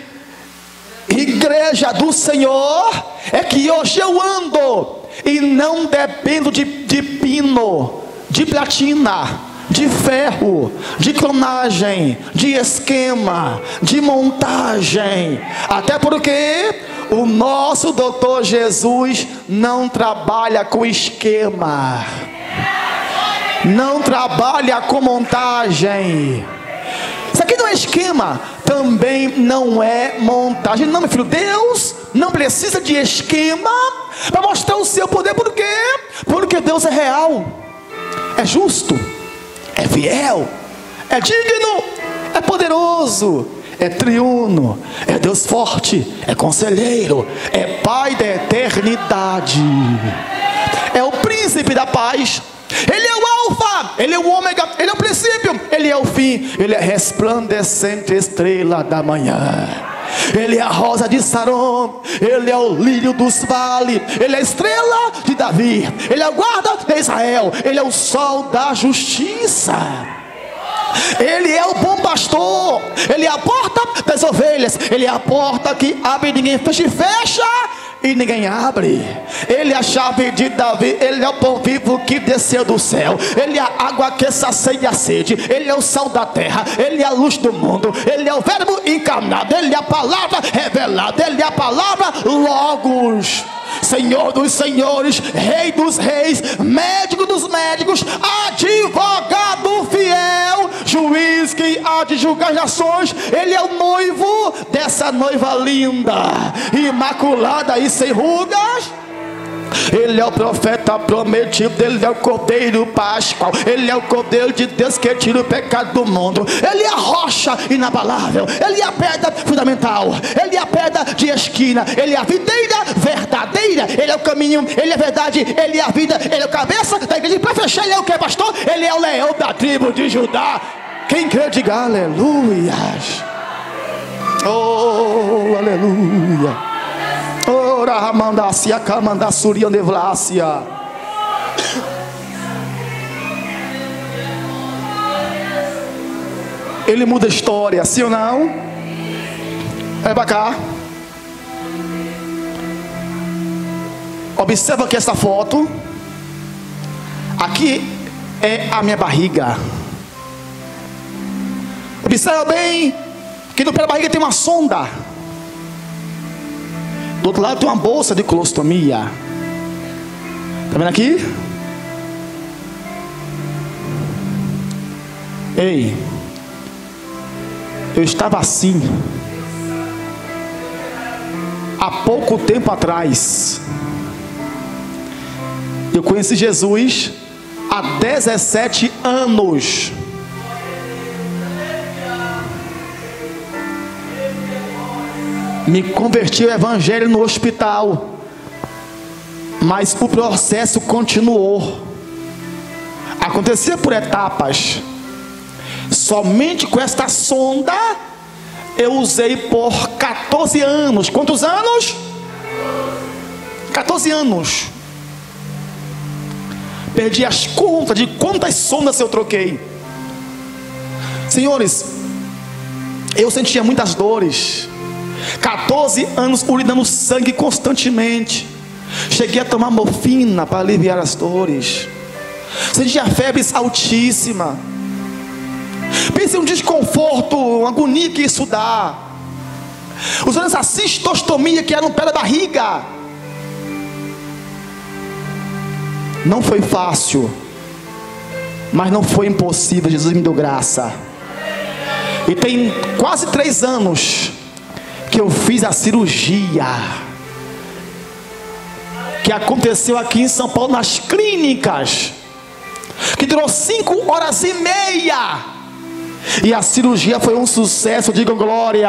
igreja do Senhor, é que hoje eu ando e não dependo de pino, de platina, de ferro, de clonagem, de esquema, de montagem. Até porque o nosso doutor Jesus não trabalha com esquema, não trabalha com montagem. Isso aqui não é esquema, também não é montagem. Não, meu filho, Deus não precisa de esquema para mostrar o seu poder. Por quê? Porque Deus é real, é justo, é fiel, é digno, é poderoso, é triuno, é Deus forte, é conselheiro, é Pai da eternidade, é o príncipe da paz. Ele é o alfa, ele é o ômega, ele é o princípio, ele é o fim, ele é resplandecente estrela da manhã, ele é a rosa de Saron, ele é o lírio dos vales, ele é a estrela de Davi, ele é o guarda de Israel, ele é o sol da justiça, ele é o bom pastor, ele é a porta das ovelhas, ele é a porta que abre e ninguém fecha, e fecha e ninguém abre. Ele é a chave de Davi, ele é o pão vivo que desceu do céu, ele é a água que sacia a sede, ele é o sal da terra, ele é a luz do mundo, ele é o verbo encarnado, ele é a palavra revelada, ele é a palavra Logos, Senhor dos senhores, Rei dos reis, médico dos médicos, advogado fiel, juiz que há de julgar as nações. Ele é o noivo dessa noiva linda, imaculada e sem rugas. Ele é o profeta prometido, ele é o cordeiro pascual, ele é o cordeiro de Deus que tira o pecado do mundo. Ele é a rocha inabalável, ele é a pedra fundamental, ele é a pedra de esquina, ele é a videira verdadeira, ele é o caminho, ele é a verdade, ele é a vida, ele é o cabeça da igreja. Para fechar, ele é o que, pastor? Ele é o leão da tribo de Judá. Quem crê, diga aleluias. Oh, aleluia. Ora ramandácia, camandaçuria, nevlácia. Ele muda a história, sim ou não? Vai pra cá. Observa aqui essa foto. Aqui é a minha barriga. Observa bem que no pé da barriga tem uma sonda. Do outro lado tem uma bolsa de colostomia. Está vendo aqui? Ei, eu estava assim há pouco tempo atrás. Eu conheci Jesus há 17 anos. Me converti ao evangelho no hospital, mas o processo continuou. Acontecia por etapas. Somente com esta sonda eu usei por 14 anos. Quantos anos? 14 anos. Perdi as contas de quantas sondas eu troquei. Senhores, eu sentia muitas dores. 14 anos urinando sangue constantemente. Cheguei a tomar morfina para aliviar as dores. Sentia febres altíssima. Pense em um desconforto, uma agonia que isso dá. Usando essa cistostomia que era no pé da barriga. Não foi fácil, mas não foi impossível. Jesus me deu graça. E tem quase 3 anos que eu fiz a cirurgia, que aconteceu aqui em São Paulo, nas clínicas, que durou 5 horas e meia, e a cirurgia foi um sucesso, digo glória.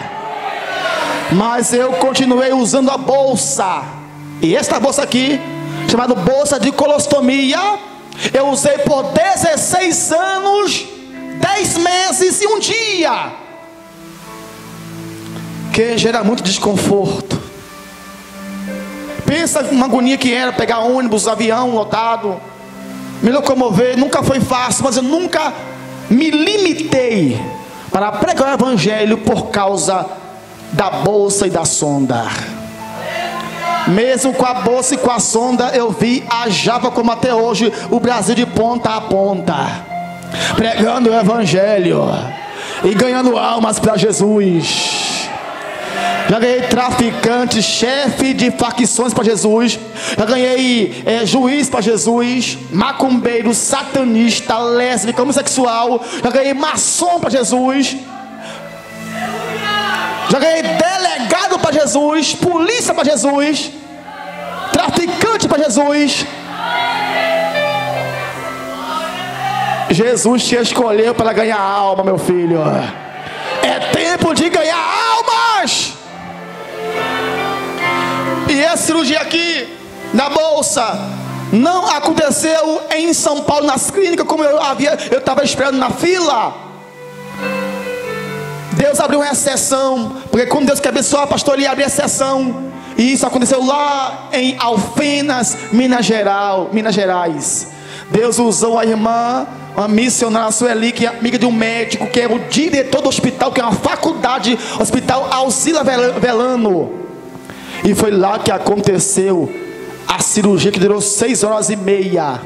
Mas eu continuei usando a bolsa, e esta bolsa aqui, chamada bolsa de colostomia, eu usei por 16 anos, 10 meses e 1 dia, que gera muito desconforto. Pensa uma agonia que era pegar ônibus, avião lotado, me locomover. Nunca foi fácil, mas eu nunca me limitei para pregar o evangelho por causa da bolsa e da sonda. Mesmo com a bolsa e com a sonda, eu viajava como até hoje o Brasil de ponta a ponta, pregando o evangelho e ganhando almas para Jesus. Já ganhei traficante, chefe de facções para Jesus. Já ganhei juiz para Jesus, macumbeiro, satanista, lésbica, homossexual. Já ganhei maçom para Jesus. Já ganhei delegado para Jesus, polícia para Jesus, traficante para Jesus. Jesus te escolheu para ganhar alma, meu filho. É tempo de ganhar almas. E essa cirurgia aqui na bolsa não aconteceu em São Paulo, nas clínicas, como eu estava esperando na fila. Deus abriu uma exceção, porque quando Deus quer abençoar a pastor, Ele abre exceção. E isso aconteceu lá em Alfenas, Minas Gerais. Deus usou a irmã, uma missionária Sueli, que é amiga de um médico, que é o diretor do hospital, que é uma faculdade, Hospital Alcila Velano. E foi lá que aconteceu a cirurgia, que durou 6h30.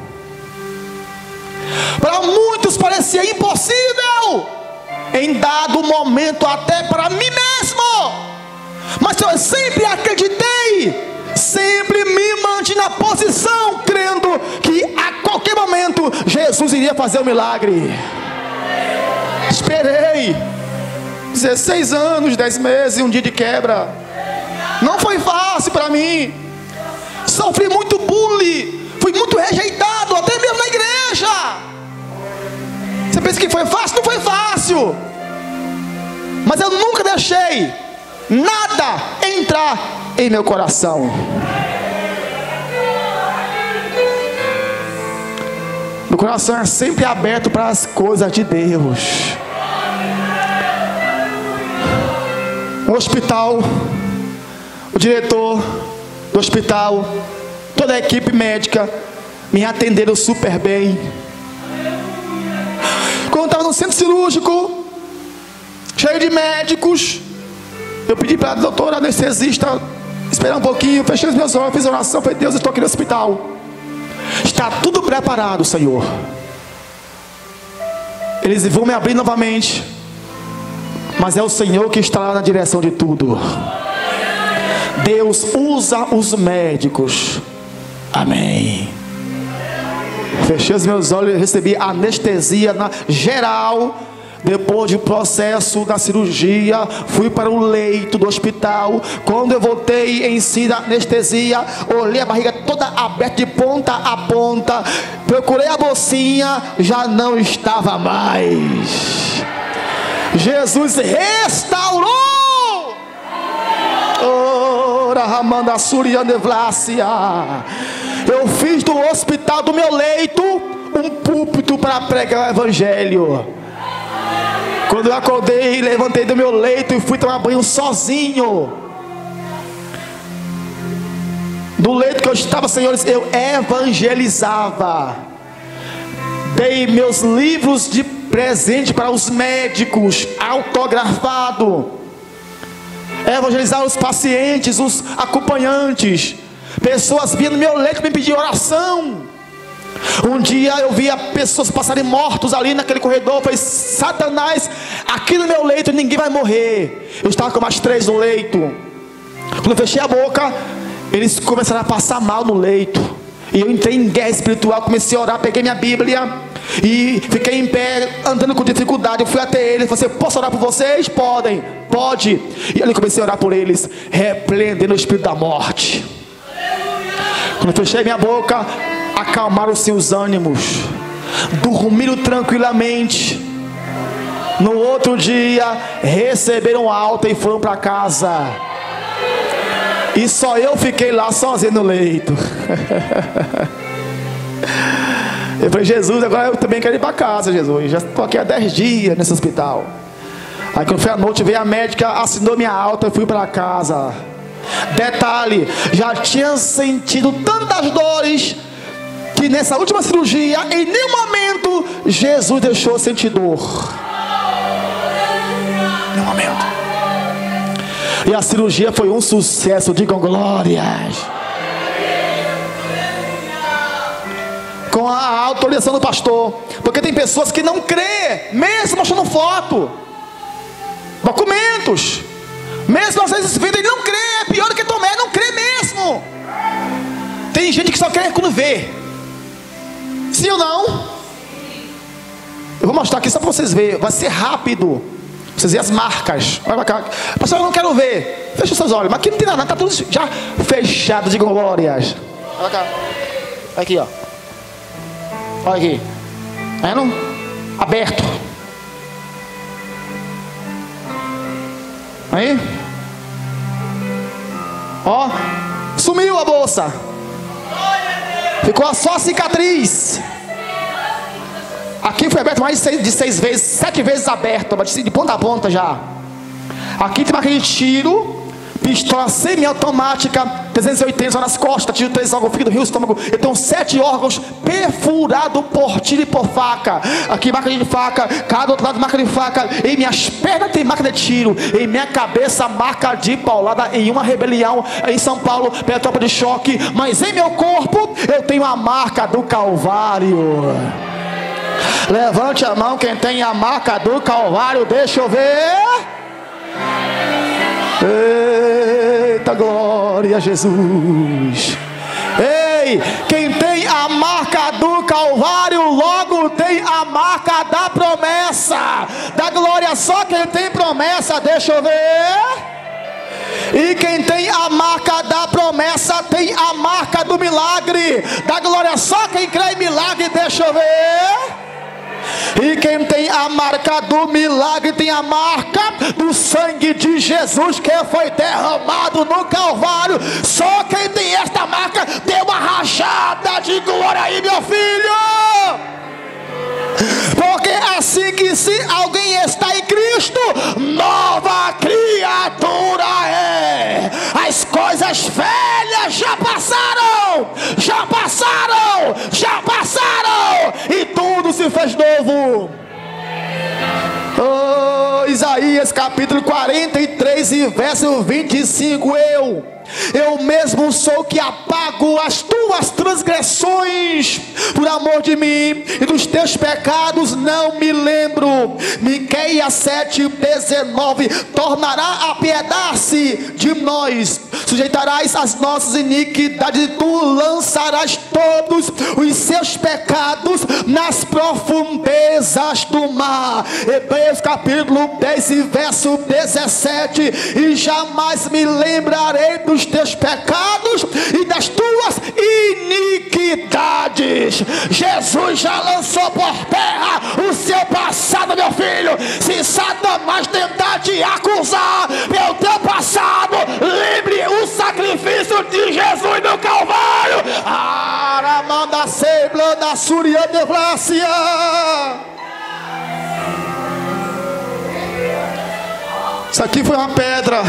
Para muitos parecia impossível, em dado momento até para mim mesmo, mas eu sempre acreditei, sempre me mantive na posição, crendo que a qualquer momento Jesus iria fazer o milagre. Esperei 16 anos, 10 meses e um dia de quebra. Não foi fácil para mim. Sofri muito bullying, fui muito rejeitado, até mesmo na igreja. Você pensa que foi fácil? Não foi fácil. Mas eu nunca deixei nada entrar em meu coração. Meu coração é sempre aberto para as coisas de Deus. No hospital, o diretor do hospital, toda a equipe médica me atenderam super bem. Quando eu estava no centro cirúrgico, cheio de médicos, eu pedi para a doutora anestesista esperar um pouquinho. Fechei os meus olhos, fiz oração, falei: Deus, eu estou aqui no hospital, está tudo preparado, Senhor. Eles vão me abrir novamente, mas é o Senhor que está lá na direção de tudo. Deus usa os médicos. Amém. Fechei os meus olhos e recebi anestesia geral. Depois do processo da cirurgia, fui para o leito do hospital. Quando eu voltei em si da anestesia, olhei a barriga toda aberta de ponta a ponta. Procurei a bolsinha, já não estava mais. Jesus restaurou. Eu fiz do hospital, do meu leito, um púlpito para pregar o evangelho. Quando eu acordei, levantei do meu leito e fui tomar banho sozinho. Do leito que eu estava, senhores, eu evangelizava. Dei meus livros de presente para os médicos, autografado. Evangelizar os pacientes, os acompanhantes. Pessoas vinham no meu leito me pedir oração. Um dia eu via pessoas passarem mortos ali naquele corredor. Eu falei: Satanás, aqui no meu leito ninguém vai morrer. Eu estava com mais 3 no leito. Quando eu fechei a boca, eles começaram a passar mal no leito. E eu entrei em guerra espiritual, comecei a orar, peguei minha Bíblia e fiquei em pé, andando com dificuldade. Eu fui até eles, falei: posso orar por vocês? Podem, pode. E ali comecei a orar por eles, repreendendo o espírito da morte. Quando eu fechei minha boca, acalmaram-se os ânimos, dormiram tranquilamente. No outro dia, receberam alta e foram para casa. E só eu fiquei lá sozinho no leito. Eu falei: Jesus, agora eu também quero ir para casa, Jesus. Já estou aqui há 10 dias nesse hospital. Aí quando foi à noite, veio a médica, assinou minha alta e fui para casa. Detalhe, já tinha sentido tantas dores que nessa última cirurgia, em nenhum momento, Jesus deixou sentir dor. Em nenhum momento. E a cirurgia foi um sucesso, digam glórias. Com a autorização do pastor. Porque tem pessoas que não crê, mesmo mostrando foto, documentos, mesmo às vezes vendo e não crê. É pior do que Tomé, não crê mesmo. Tem gente que só crê quando vê. Sim ou não? Eu vou mostrar aqui só para vocês verem. Vai ser rápido. Vocês verem as marcas. Olha pra cá. Pastor, eu não quero ver. Fecha os seus olhos. Mas aqui não tem nada, está tudo já fechado, digam glórias. Olha cá. Olha aqui, ó. Olha aqui. É não? Aberto. Aí. Ó. Sumiu a bolsa. Ficou só a cicatriz. Aqui foi aberto mais de 6 vezes, 7 vezes aberto, de ponta a ponta já. Aqui tem marca de tiro, pistola semiautomática, 380 nas costas, tiro 3 órgãos, fígado, rio, estômago. Eu tenho 7 órgãos perfurados por tiro e por faca. Aqui marca de faca, cada outro lado marca de faca. Em minhas pernas tem marca de tiro, em minha cabeça marca de paulada em uma rebelião em São Paulo pela tropa de choque. Mas em meu corpo eu tenho a marca do Calvário. Levante a mão quem tem a marca do Calvário, deixa eu ver. Eita glória a Jesus. Ei, quem tem a marca do Calvário, logo tem a marca da promessa. Da glória, só quem tem promessa, deixa eu ver. E quem tem a marca da promessa tem a marca do milagre. Da glória, só quem crê em milagre, deixa eu ver. E quem tem a marca do milagre tem a marca do sangue de Jesus que foi derramado no Calvário. Só quem tem esta marca deu uma rajada de glória aí, meu filho. Porque assim que se alguém está em Cristo, nova criatura é. As coisas velhas já passaram, já passaram, já passaram, e tudo se fez novo. Oh, Isaías capítulo 43 e verso 25. Eu mesmo sou que apago as tuas transgressões por amor de mim, e dos teus pecados não me lembro. Miqueias 7:19. Tornará a piedade de nós, sujeitarás as nossas iniquidades, e tu lançarás todos os seus pecados nas profundezas do mar. Hebreus capítulo 10 e verso 17. E jamais me lembrarei dos teus pecados e das tuas iniquidades. Jesus já lançou por terra o seu passado, meu filho. Se Satanás tentar te acusar pelo teu passado, lembre o sacrifício de Jesus no Calvário. Aramanda sebla da Súria de Vlácia. Isso aqui foi uma pedra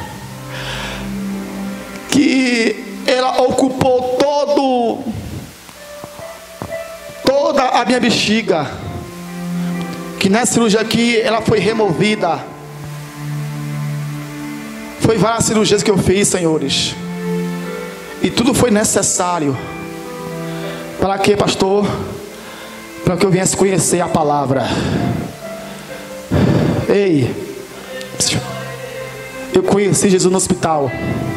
que ela ocupou toda a minha bexiga, que nessa cirurgia aqui ela foi removida. Foi várias cirurgias que eu fiz, senhores, e tudo foi necessário. Para quê, pastor? Para que eu viesse conhecer a palavra. Ei, eu conheci Jesus no hospital.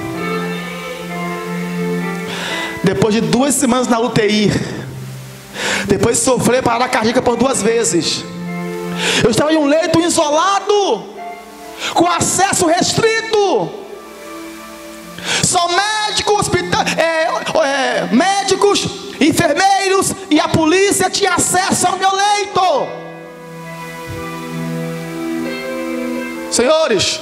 Depois de 2 semanas na UTI, depois de sofrer parada cardíaca por 2 vezes, eu estava em um leito isolado, com acesso restrito. Só médicos, enfermeiros e a polícia tinham acesso ao meu leito. Senhores,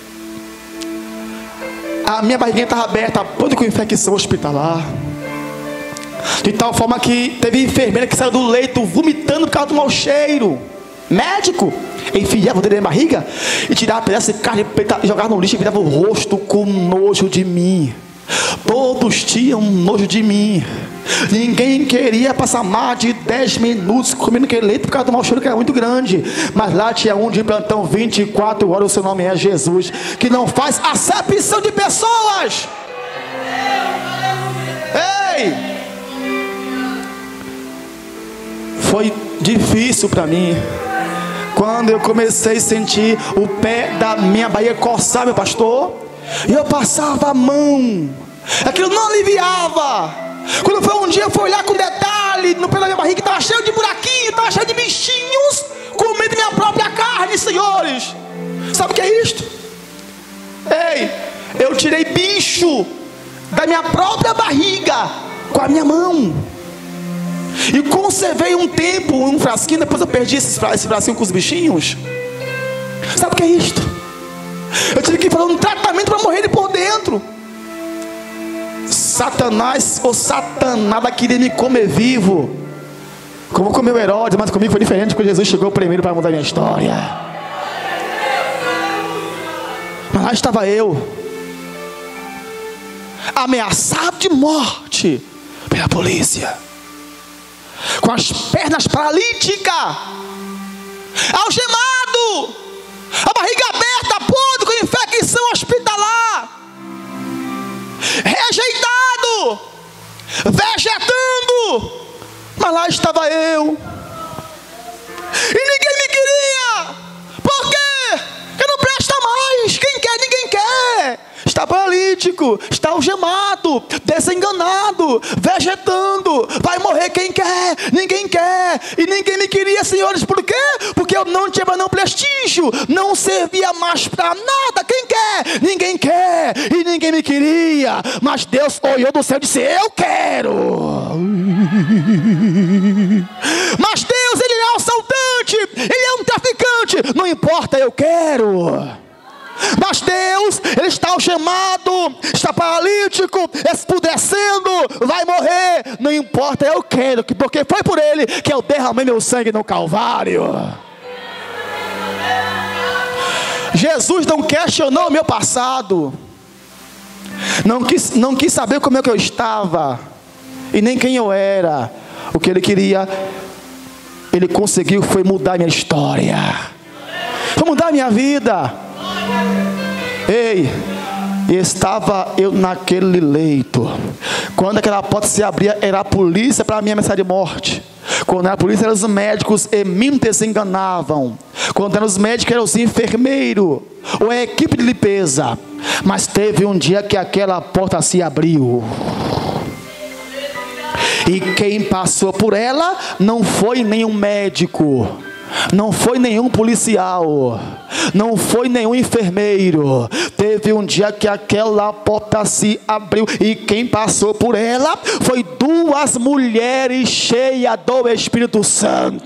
a minha barriguinha estava aberta, podre com infecção hospitalar, de tal forma que teve enfermeira que saiu do leito vomitando por causa do mau cheiro. Médico enfiava o dedo na minha barriga e tirava pedaço de carne preta e jogava no lixo e virava o rosto com nojo de mim. Todos tinham nojo de mim. Ninguém queria passar mais de 10 minutos comendo aquele leite por causa do mau cheiro que era muito grande. Mas lá tinha um de plantão 24 horas, o seu nome é Jesus, que não faz acepção de pessoas. Ei! Foi difícil para mim quando eu comecei a sentir o pé da minha barriga coçar, meu pastor, e eu passava a mão, aquilo não aliviava. Quando foi um dia, eu fui olhar com detalhe no pé da minha barriga, estava cheio de buraquinhos, estava cheio de bichinhos comendo minha própria carne, senhores. Sabe o que é isto? Ei, eu tirei bicho da minha própria barriga com a minha mão e conservei um tempo, um frasquinho. Depois eu perdi esse frasquinho com os bichinhos. Sabe o que é isto? Eu tive que fazer um tratamento para morrer por dentro. Satanás ou satanada queria me comer vivo, como comeu Herodes, mas comigo foi diferente, porque Jesus chegou primeiro para mudar minha história. Mas lá estava eu, ameaçado de morte pela polícia, com as pernas paralíticas, algemado, a barriga aberta, podre, com infecção hospitalar, rejeitado, vegetando. Mas lá estava eu, e ninguém me queria. Por quê? Porque não presta mais. Quem quer? Ninguém quer. Está paralítico, está algemado, desenganado, vegetando. Vai morrer quem quer? Ninguém quer. E ninguém me queria, senhores. Por quê? Porque eu não tinha nenhum prestígio, não servia mais para nada. Quem quer? Ninguém quer. E ninguém me queria. Mas Deus olhou do céu e disse: eu quero. Mas Deus, Ele é um assaltante, Ele é um traficante. Não importa, eu quero. Mas Deus, Ele está algemado, está paralítico, escudecendo, vai morrer. Não importa, eu quero, porque foi por Ele que eu derramei meu sangue no Calvário. Jesus não questionou o meu passado, não quis saber como é que eu estava e nem quem eu era. O que Ele queria, Ele conseguiu, foi mudar minha história, foi mudar minha vida. Ei, estava eu naquele leito, quando aquela porta se abria, era a polícia para mim ameaçar de morte. Quando era a polícia, eram os médicos e me desenganavam. Quando eram os médicos, eram os enfermeiros ou a equipe de limpeza. Mas teve um dia que aquela porta se abriu, e quem passou por ela não foi nenhum médico, não foi nenhum policial, não foi nenhum enfermeiro. Teve um dia que aquela porta se abriu, e quem passou por ela foi duas mulheres cheias do Espírito Santo.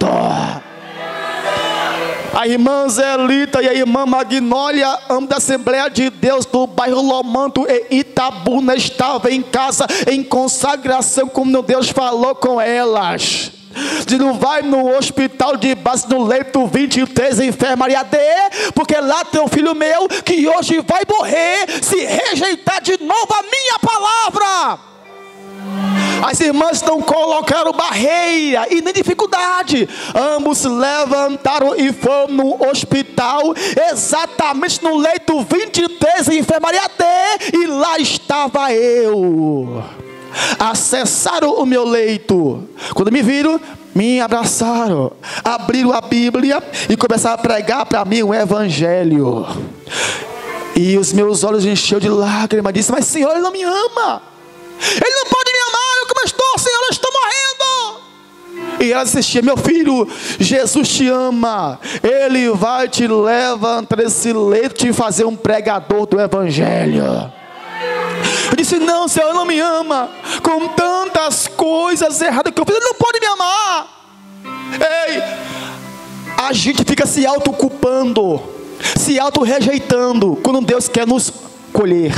A irmã Zelita e a irmã Magnólia, ambas da Assembleia de Deus do bairro Lomanto e Itabuna, estavam em casa em consagração, como Deus falou com elas. Não vai no hospital de base, no leito 23, enfermaria D, porque lá tem um filho meu que hoje vai morrer se rejeitar de novo a minha palavra. As irmãs não colocaram barreira e nem dificuldade. Ambos se levantaram e foram no hospital, exatamente no leito 23, enfermaria D, e lá estava eu. Acessaram o meu leito. Quando me viram, me abraçaram, abriram a Bíblia e começaram a pregar para mim o Evangelho. E os meus olhos encheu de lágrimas. Disse: mas Senhor, Ele não me ama, Ele não pode me amar. Eu como estou, Senhor, eu estou morrendo. E ela assistia: meu filho, Jesus te ama, Ele vai te levantar desse leito, te fazer um pregador do Evangelho. Eu disse: não, Senhor, Ele não me ama. Com tantas coisas erradas que eu fiz, Ele não pode me amar. Ei, a gente fica se autoculpando, se auto-rejeitando, quando Deus quer nos colher,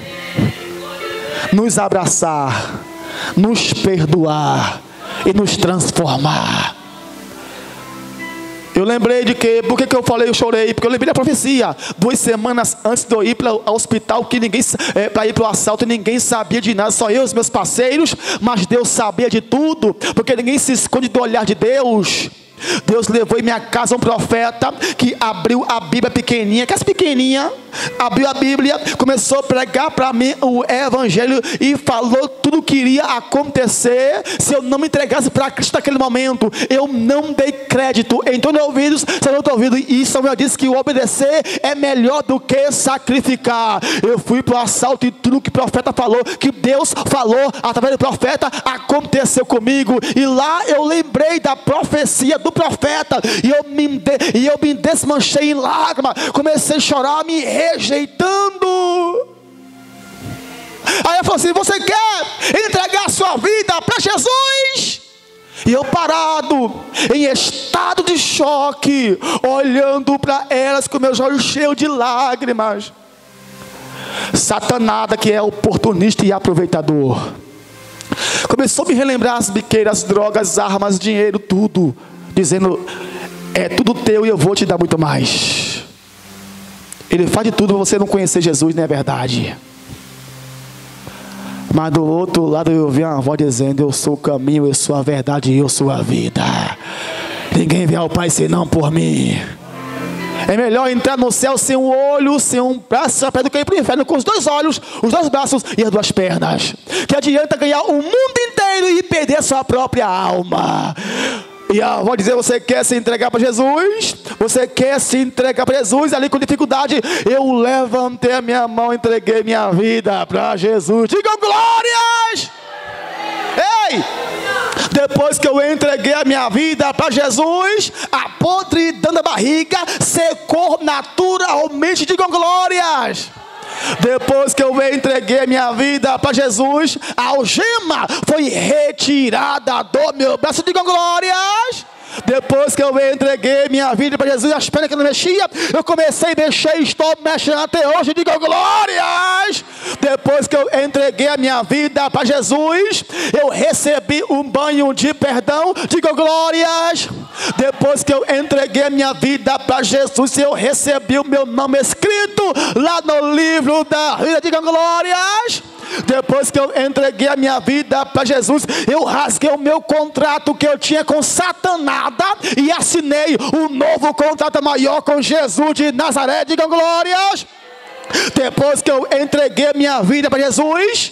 nos abraçar, nos perdoar e nos transformar. Eu lembrei de que, por que eu falei, eu chorei? Porque eu lembrei da profecia. 2 semanas antes de eu ir para o hospital, para ir para o assalto, ninguém sabia de nada, só eu e os meus parceiros, mas Deus sabia de tudo, porque ninguém se esconde do olhar de Deus. Deus levou em minha casa um profeta que abriu a Bíblia pequenininha, que as pequenininha, abriu a Bíblia, começou a pregar para mim o Evangelho e falou tudo o que iria acontecer se eu não me entregasse para Cristo naquele momento. Eu não dei crédito, então não ouvidos, se não ouvido, e Samuel disse que o obedecer é melhor do que sacrificar. Eu fui para o assalto e tudo que o profeta falou, que Deus falou através do profeta, aconteceu comigo. E lá eu lembrei da profecia do profeta, e eu me desmanchei em lágrimas, comecei a chorar, me rejeitando. Aí eu falei assim: você quer entregar a sua vida para Jesus? E eu parado, em estado de choque, olhando para elas com meus olhos cheios de lágrimas. Satanás, que é oportunista e aproveitador, começou a me relembrar as biqueiras, drogas, armas, dinheiro, tudo, dizendo: é tudo teu e eu vou te dar muito mais. Ele faz de tudo para você não conhecer Jesus, não é verdade? Mas do outro lado eu ouvi uma voz dizendo: eu sou o caminho, eu sou a verdade e eu sou a vida. Ninguém vem ao Pai senão por mim. É melhor entrar no céu sem um olho, sem um braço, do que ir para o inferno com os 2 olhos, os 2 braços e as 2 pernas. Que adianta ganhar o mundo inteiro e perder a sua própria alma. E eu vou dizer: você quer se entregar para Jesus? Você quer se entregar para Jesus? Ali com dificuldade, eu levantei a minha mão, entreguei minha vida para Jesus. Digam glórias! Ei! Depois que eu entreguei a minha vida para Jesus, a podridão da barriga secou naturalmente. Digam glórias! Depois que eu entreguei a minha vida para Jesus, a algema foi retirada do meu braço. Digam glórias! Depois que eu entreguei minha vida para Jesus, as pernas que não mexia, eu comecei a mexer e estou mexendo até hoje. Digam glórias! Depois que eu entreguei a minha vida para Jesus, eu recebi um banho de perdão. Digam glórias! Depois que eu entreguei a minha vida para Jesus, eu recebi o meu nome escrito lá no livro da vida. Digam glórias! Depois que eu entreguei a minha vida para Jesus, eu rasguei o meu contrato que eu tinha com Satanás e assinei um novo contrato maior com Jesus de Nazaré. Digam glórias! Depois que eu entreguei a minha vida para Jesus,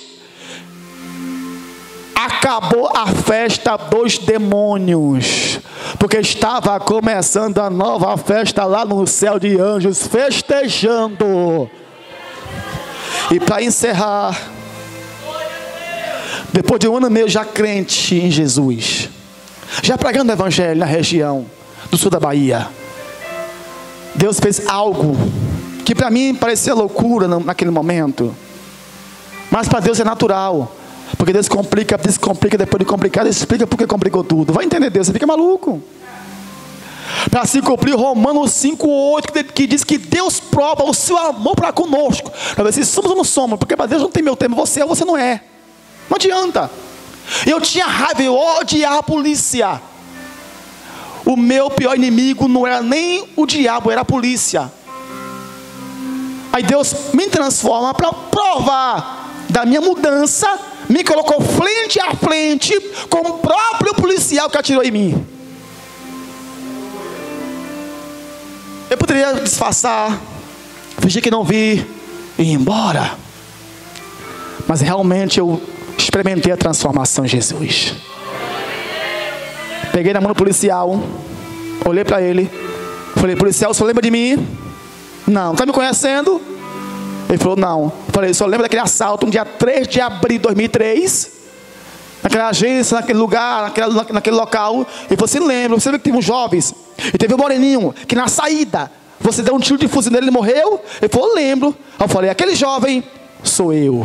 acabou a festa dos demônios, porque estava começando a nova festa lá no céu de anjos festejando. E para encerrar, depois de 1 ano e meio já crente em Jesus, já pregando o Evangelho na região do sul da Bahia, Deus fez algo que para mim parecia loucura naquele momento, mas para Deus é natural, porque Deus complica, descomplica, depois de complicar Ele explica porque complicou tudo. Vai entender Deus, você fica maluco. Para se cumprir Romanos 5,8, que diz que Deus prova o seu amor para conosco, para ver se somos ou não somos, porque para Deus não tem meu tempo, você é ou você não é. Não adianta. Eu tinha raiva, eu odiava a polícia. O meu pior inimigo não era nem o diabo, era a polícia. Aí Deus me transforma para provar da minha mudança, me colocou frente a frente com o próprio policial que atirou em mim. Eu poderia disfarçar, fingir que não vi e ir embora, mas realmente eu experimentei a transformação em Jesus. Peguei na mão do policial, olhei para ele, falei: policial, o senhor lembra de mim? Não. Está me conhecendo? Ele falou: não. Falei: o senhor lembra daquele assalto no dia 3 de abril de 2003? Naquela agência, naquele lugar, naquele local? Ele falou: assim, lembro. Você viu que teve uns jovens e teve um moreninho que na saída você deu um tiro de fuzil nele e ele morreu? Ele falou: lembro. Eu falei: aquele jovem sou eu.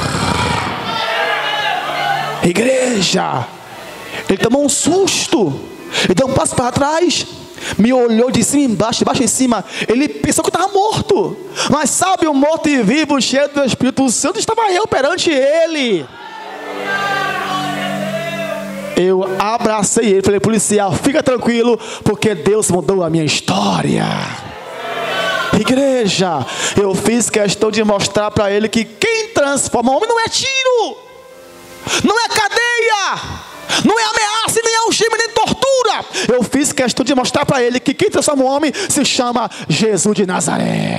Igreja, ele tomou um susto, ele deu um passo para trás, me olhou de cima embaixo, de baixo em cima. Ele pensou que eu estava morto, mas sabe, o morto e vivo, cheio do Espírito Santo, estava eu perante ele. Eu abracei ele, falei: policial, fica tranquilo, porque Deus mudou a minha história. Igreja, eu fiz questão de mostrar para ele que quem transforma o homem não é tiro, não é cadeia, não é ameaça, nem algema, nem tortura. Eu fiz questão de mostrar para ele que quem transforma o homem se chama Jesus de Nazaré.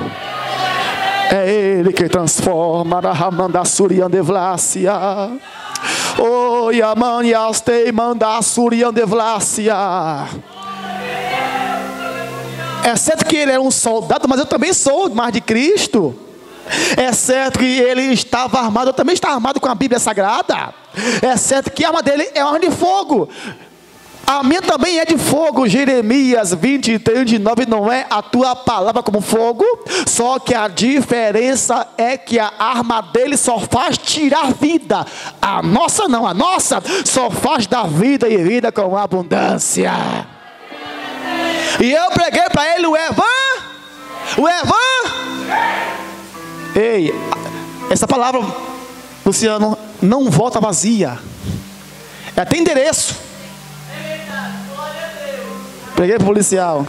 É Ele que transforma. Ramanda Suriandevlácia. Oh, Yaman Yastei Manda Suriandevlácia. É certo que ele é um soldado, mas eu também sou mais de Cristo. É certo que ele estava armado, eu também estava armado com a Bíblia Sagrada. É certo que a arma dele é uma arma de fogo. A minha também é de fogo. Jeremias 20:39, não é a tua palavra como fogo? Só que a diferença é que a arma dele só faz tirar vida. A nossa não, a nossa só faz dar vida e vida com abundância. E eu preguei para ele o Ei, essa palavra, Luciano, não volta vazia. É até endereço. Preguei para o policial.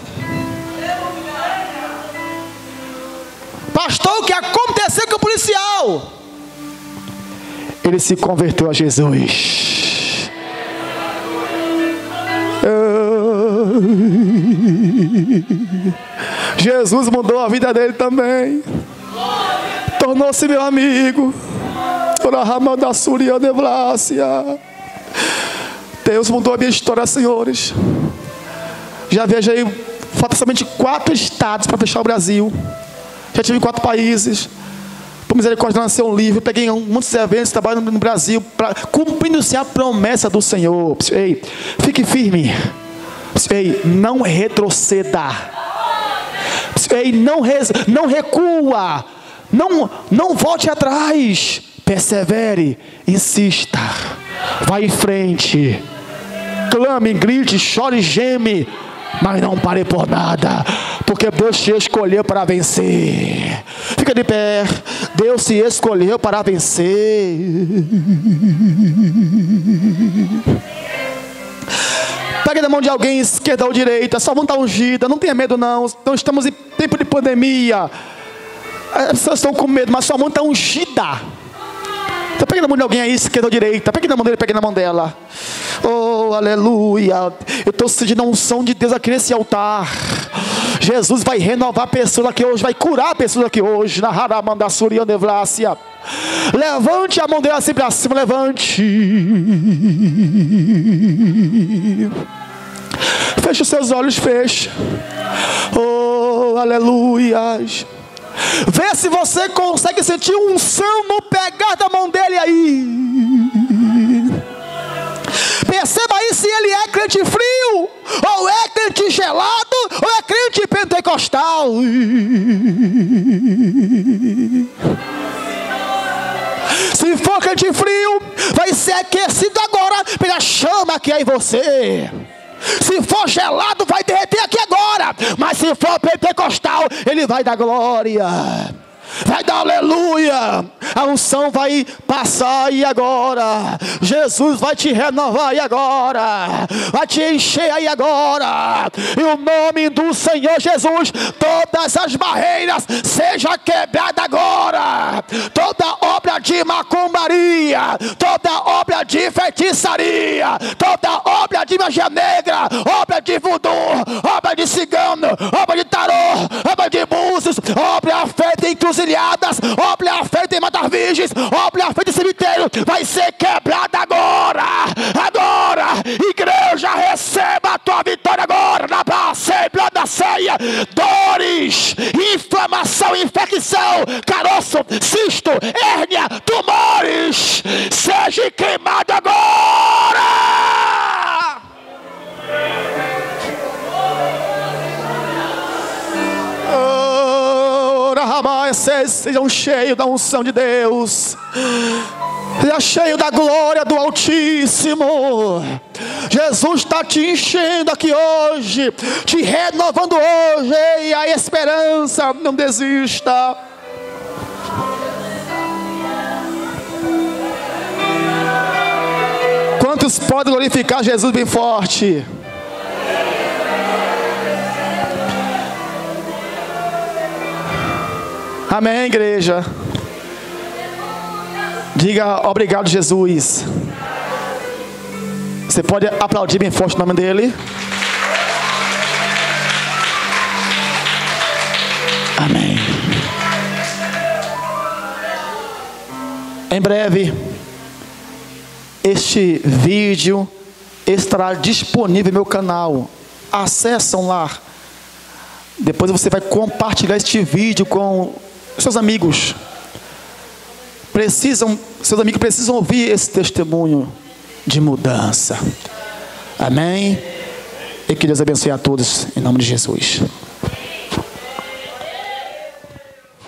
Pastor, o que aconteceu com o policial? Ele se converteu a Jesus. Jesus mudou a vida dele também. Tornou-se meu amigo. Deus mudou a minha história, senhores. Já viajei fatalmente 4 estados para fechar o Brasil. Já tive em 4 países. Por misericórdia, lancei um livro. Peguei muitos eventos, trabalho no Brasil, cumprindo-se a promessa do Senhor. Ei, fique firme. Ei, não retroceda. Ei, não recua. Não volte atrás. Persevere, insista. Vá em frente. Clame, grite, chore, geme. Mas não pare por nada, porque Deus te escolheu para vencer. Fica de pé. Deus se escolheu para vencer. Pegue na mão de alguém, esquerda ou direita. Sua mão está ungida, não tenha medo não. Não estamos em tempo de pandemia. As pessoas estão com medo, mas sua mão está ungida. Então pegue na mão de alguém aí, esquerda ou direita. Pegue na mão dele, pegue na mão dela. Oh, aleluia. Eu estou sentindo a unção de Deus aqui nesse altar. Jesus vai renovar a pessoa aqui hoje, vai curar a pessoa aqui hoje. Na Haramanda Suriandevlácia. Levante a mão dela assim para cima, levante. Feche os seus olhos, feche. Oh, aleluias. Vê se você consegue sentir unção no pegar da mão dele aí. Perceba aí se ele é crente frio, ou é crente gelado, ou é crente pentecostal. Se for crente frio, vai ser aquecido agora pela chama que é em você. Se for gelado, vai derreter aqui agora. Mas se for pentecostal, ele vai dar glória, vai dar aleluia. A unção vai passar aí agora. Jesus vai te renovar aí agora. Vai te encher aí agora. E o nome do Senhor Jesus, todas as barreiras seja quebrada agora. Toda obra de macumbaria, toda obra de feitiçaria, toda obra de magia negra, obra de voodoo, obra de cigano, obra de tarô, obra de búzios, obra feita em encruzilhadas, obra feita em matar virgens, obra feita em cemitério, vai ser quebrada agora. Agora, igreja, receba a tua vitória agora. Na Assembleia da Ceia, dores, inflamação, infecção, caroço, cisto, hérnia, tumores, seja queimado agora. Sejam cheios da unção de Deus, seja cheio da glória do Altíssimo. Jesus está te enchendo aqui hoje, te renovando hoje. E a esperança, não desista. Quantos podem glorificar Jesus bem forte? Amém, igreja. Diga obrigado, Jesus. Você pode aplaudir bem forte o nome dele. Amém. Em breve, este vídeo estará disponível no meu canal. Acessam lá. Depois você vai compartilhar este vídeo com seus amigos. Seus amigos precisam ouvir esse testemunho de mudança. Amém? E que Deus abençoe a todos em nome de Jesus.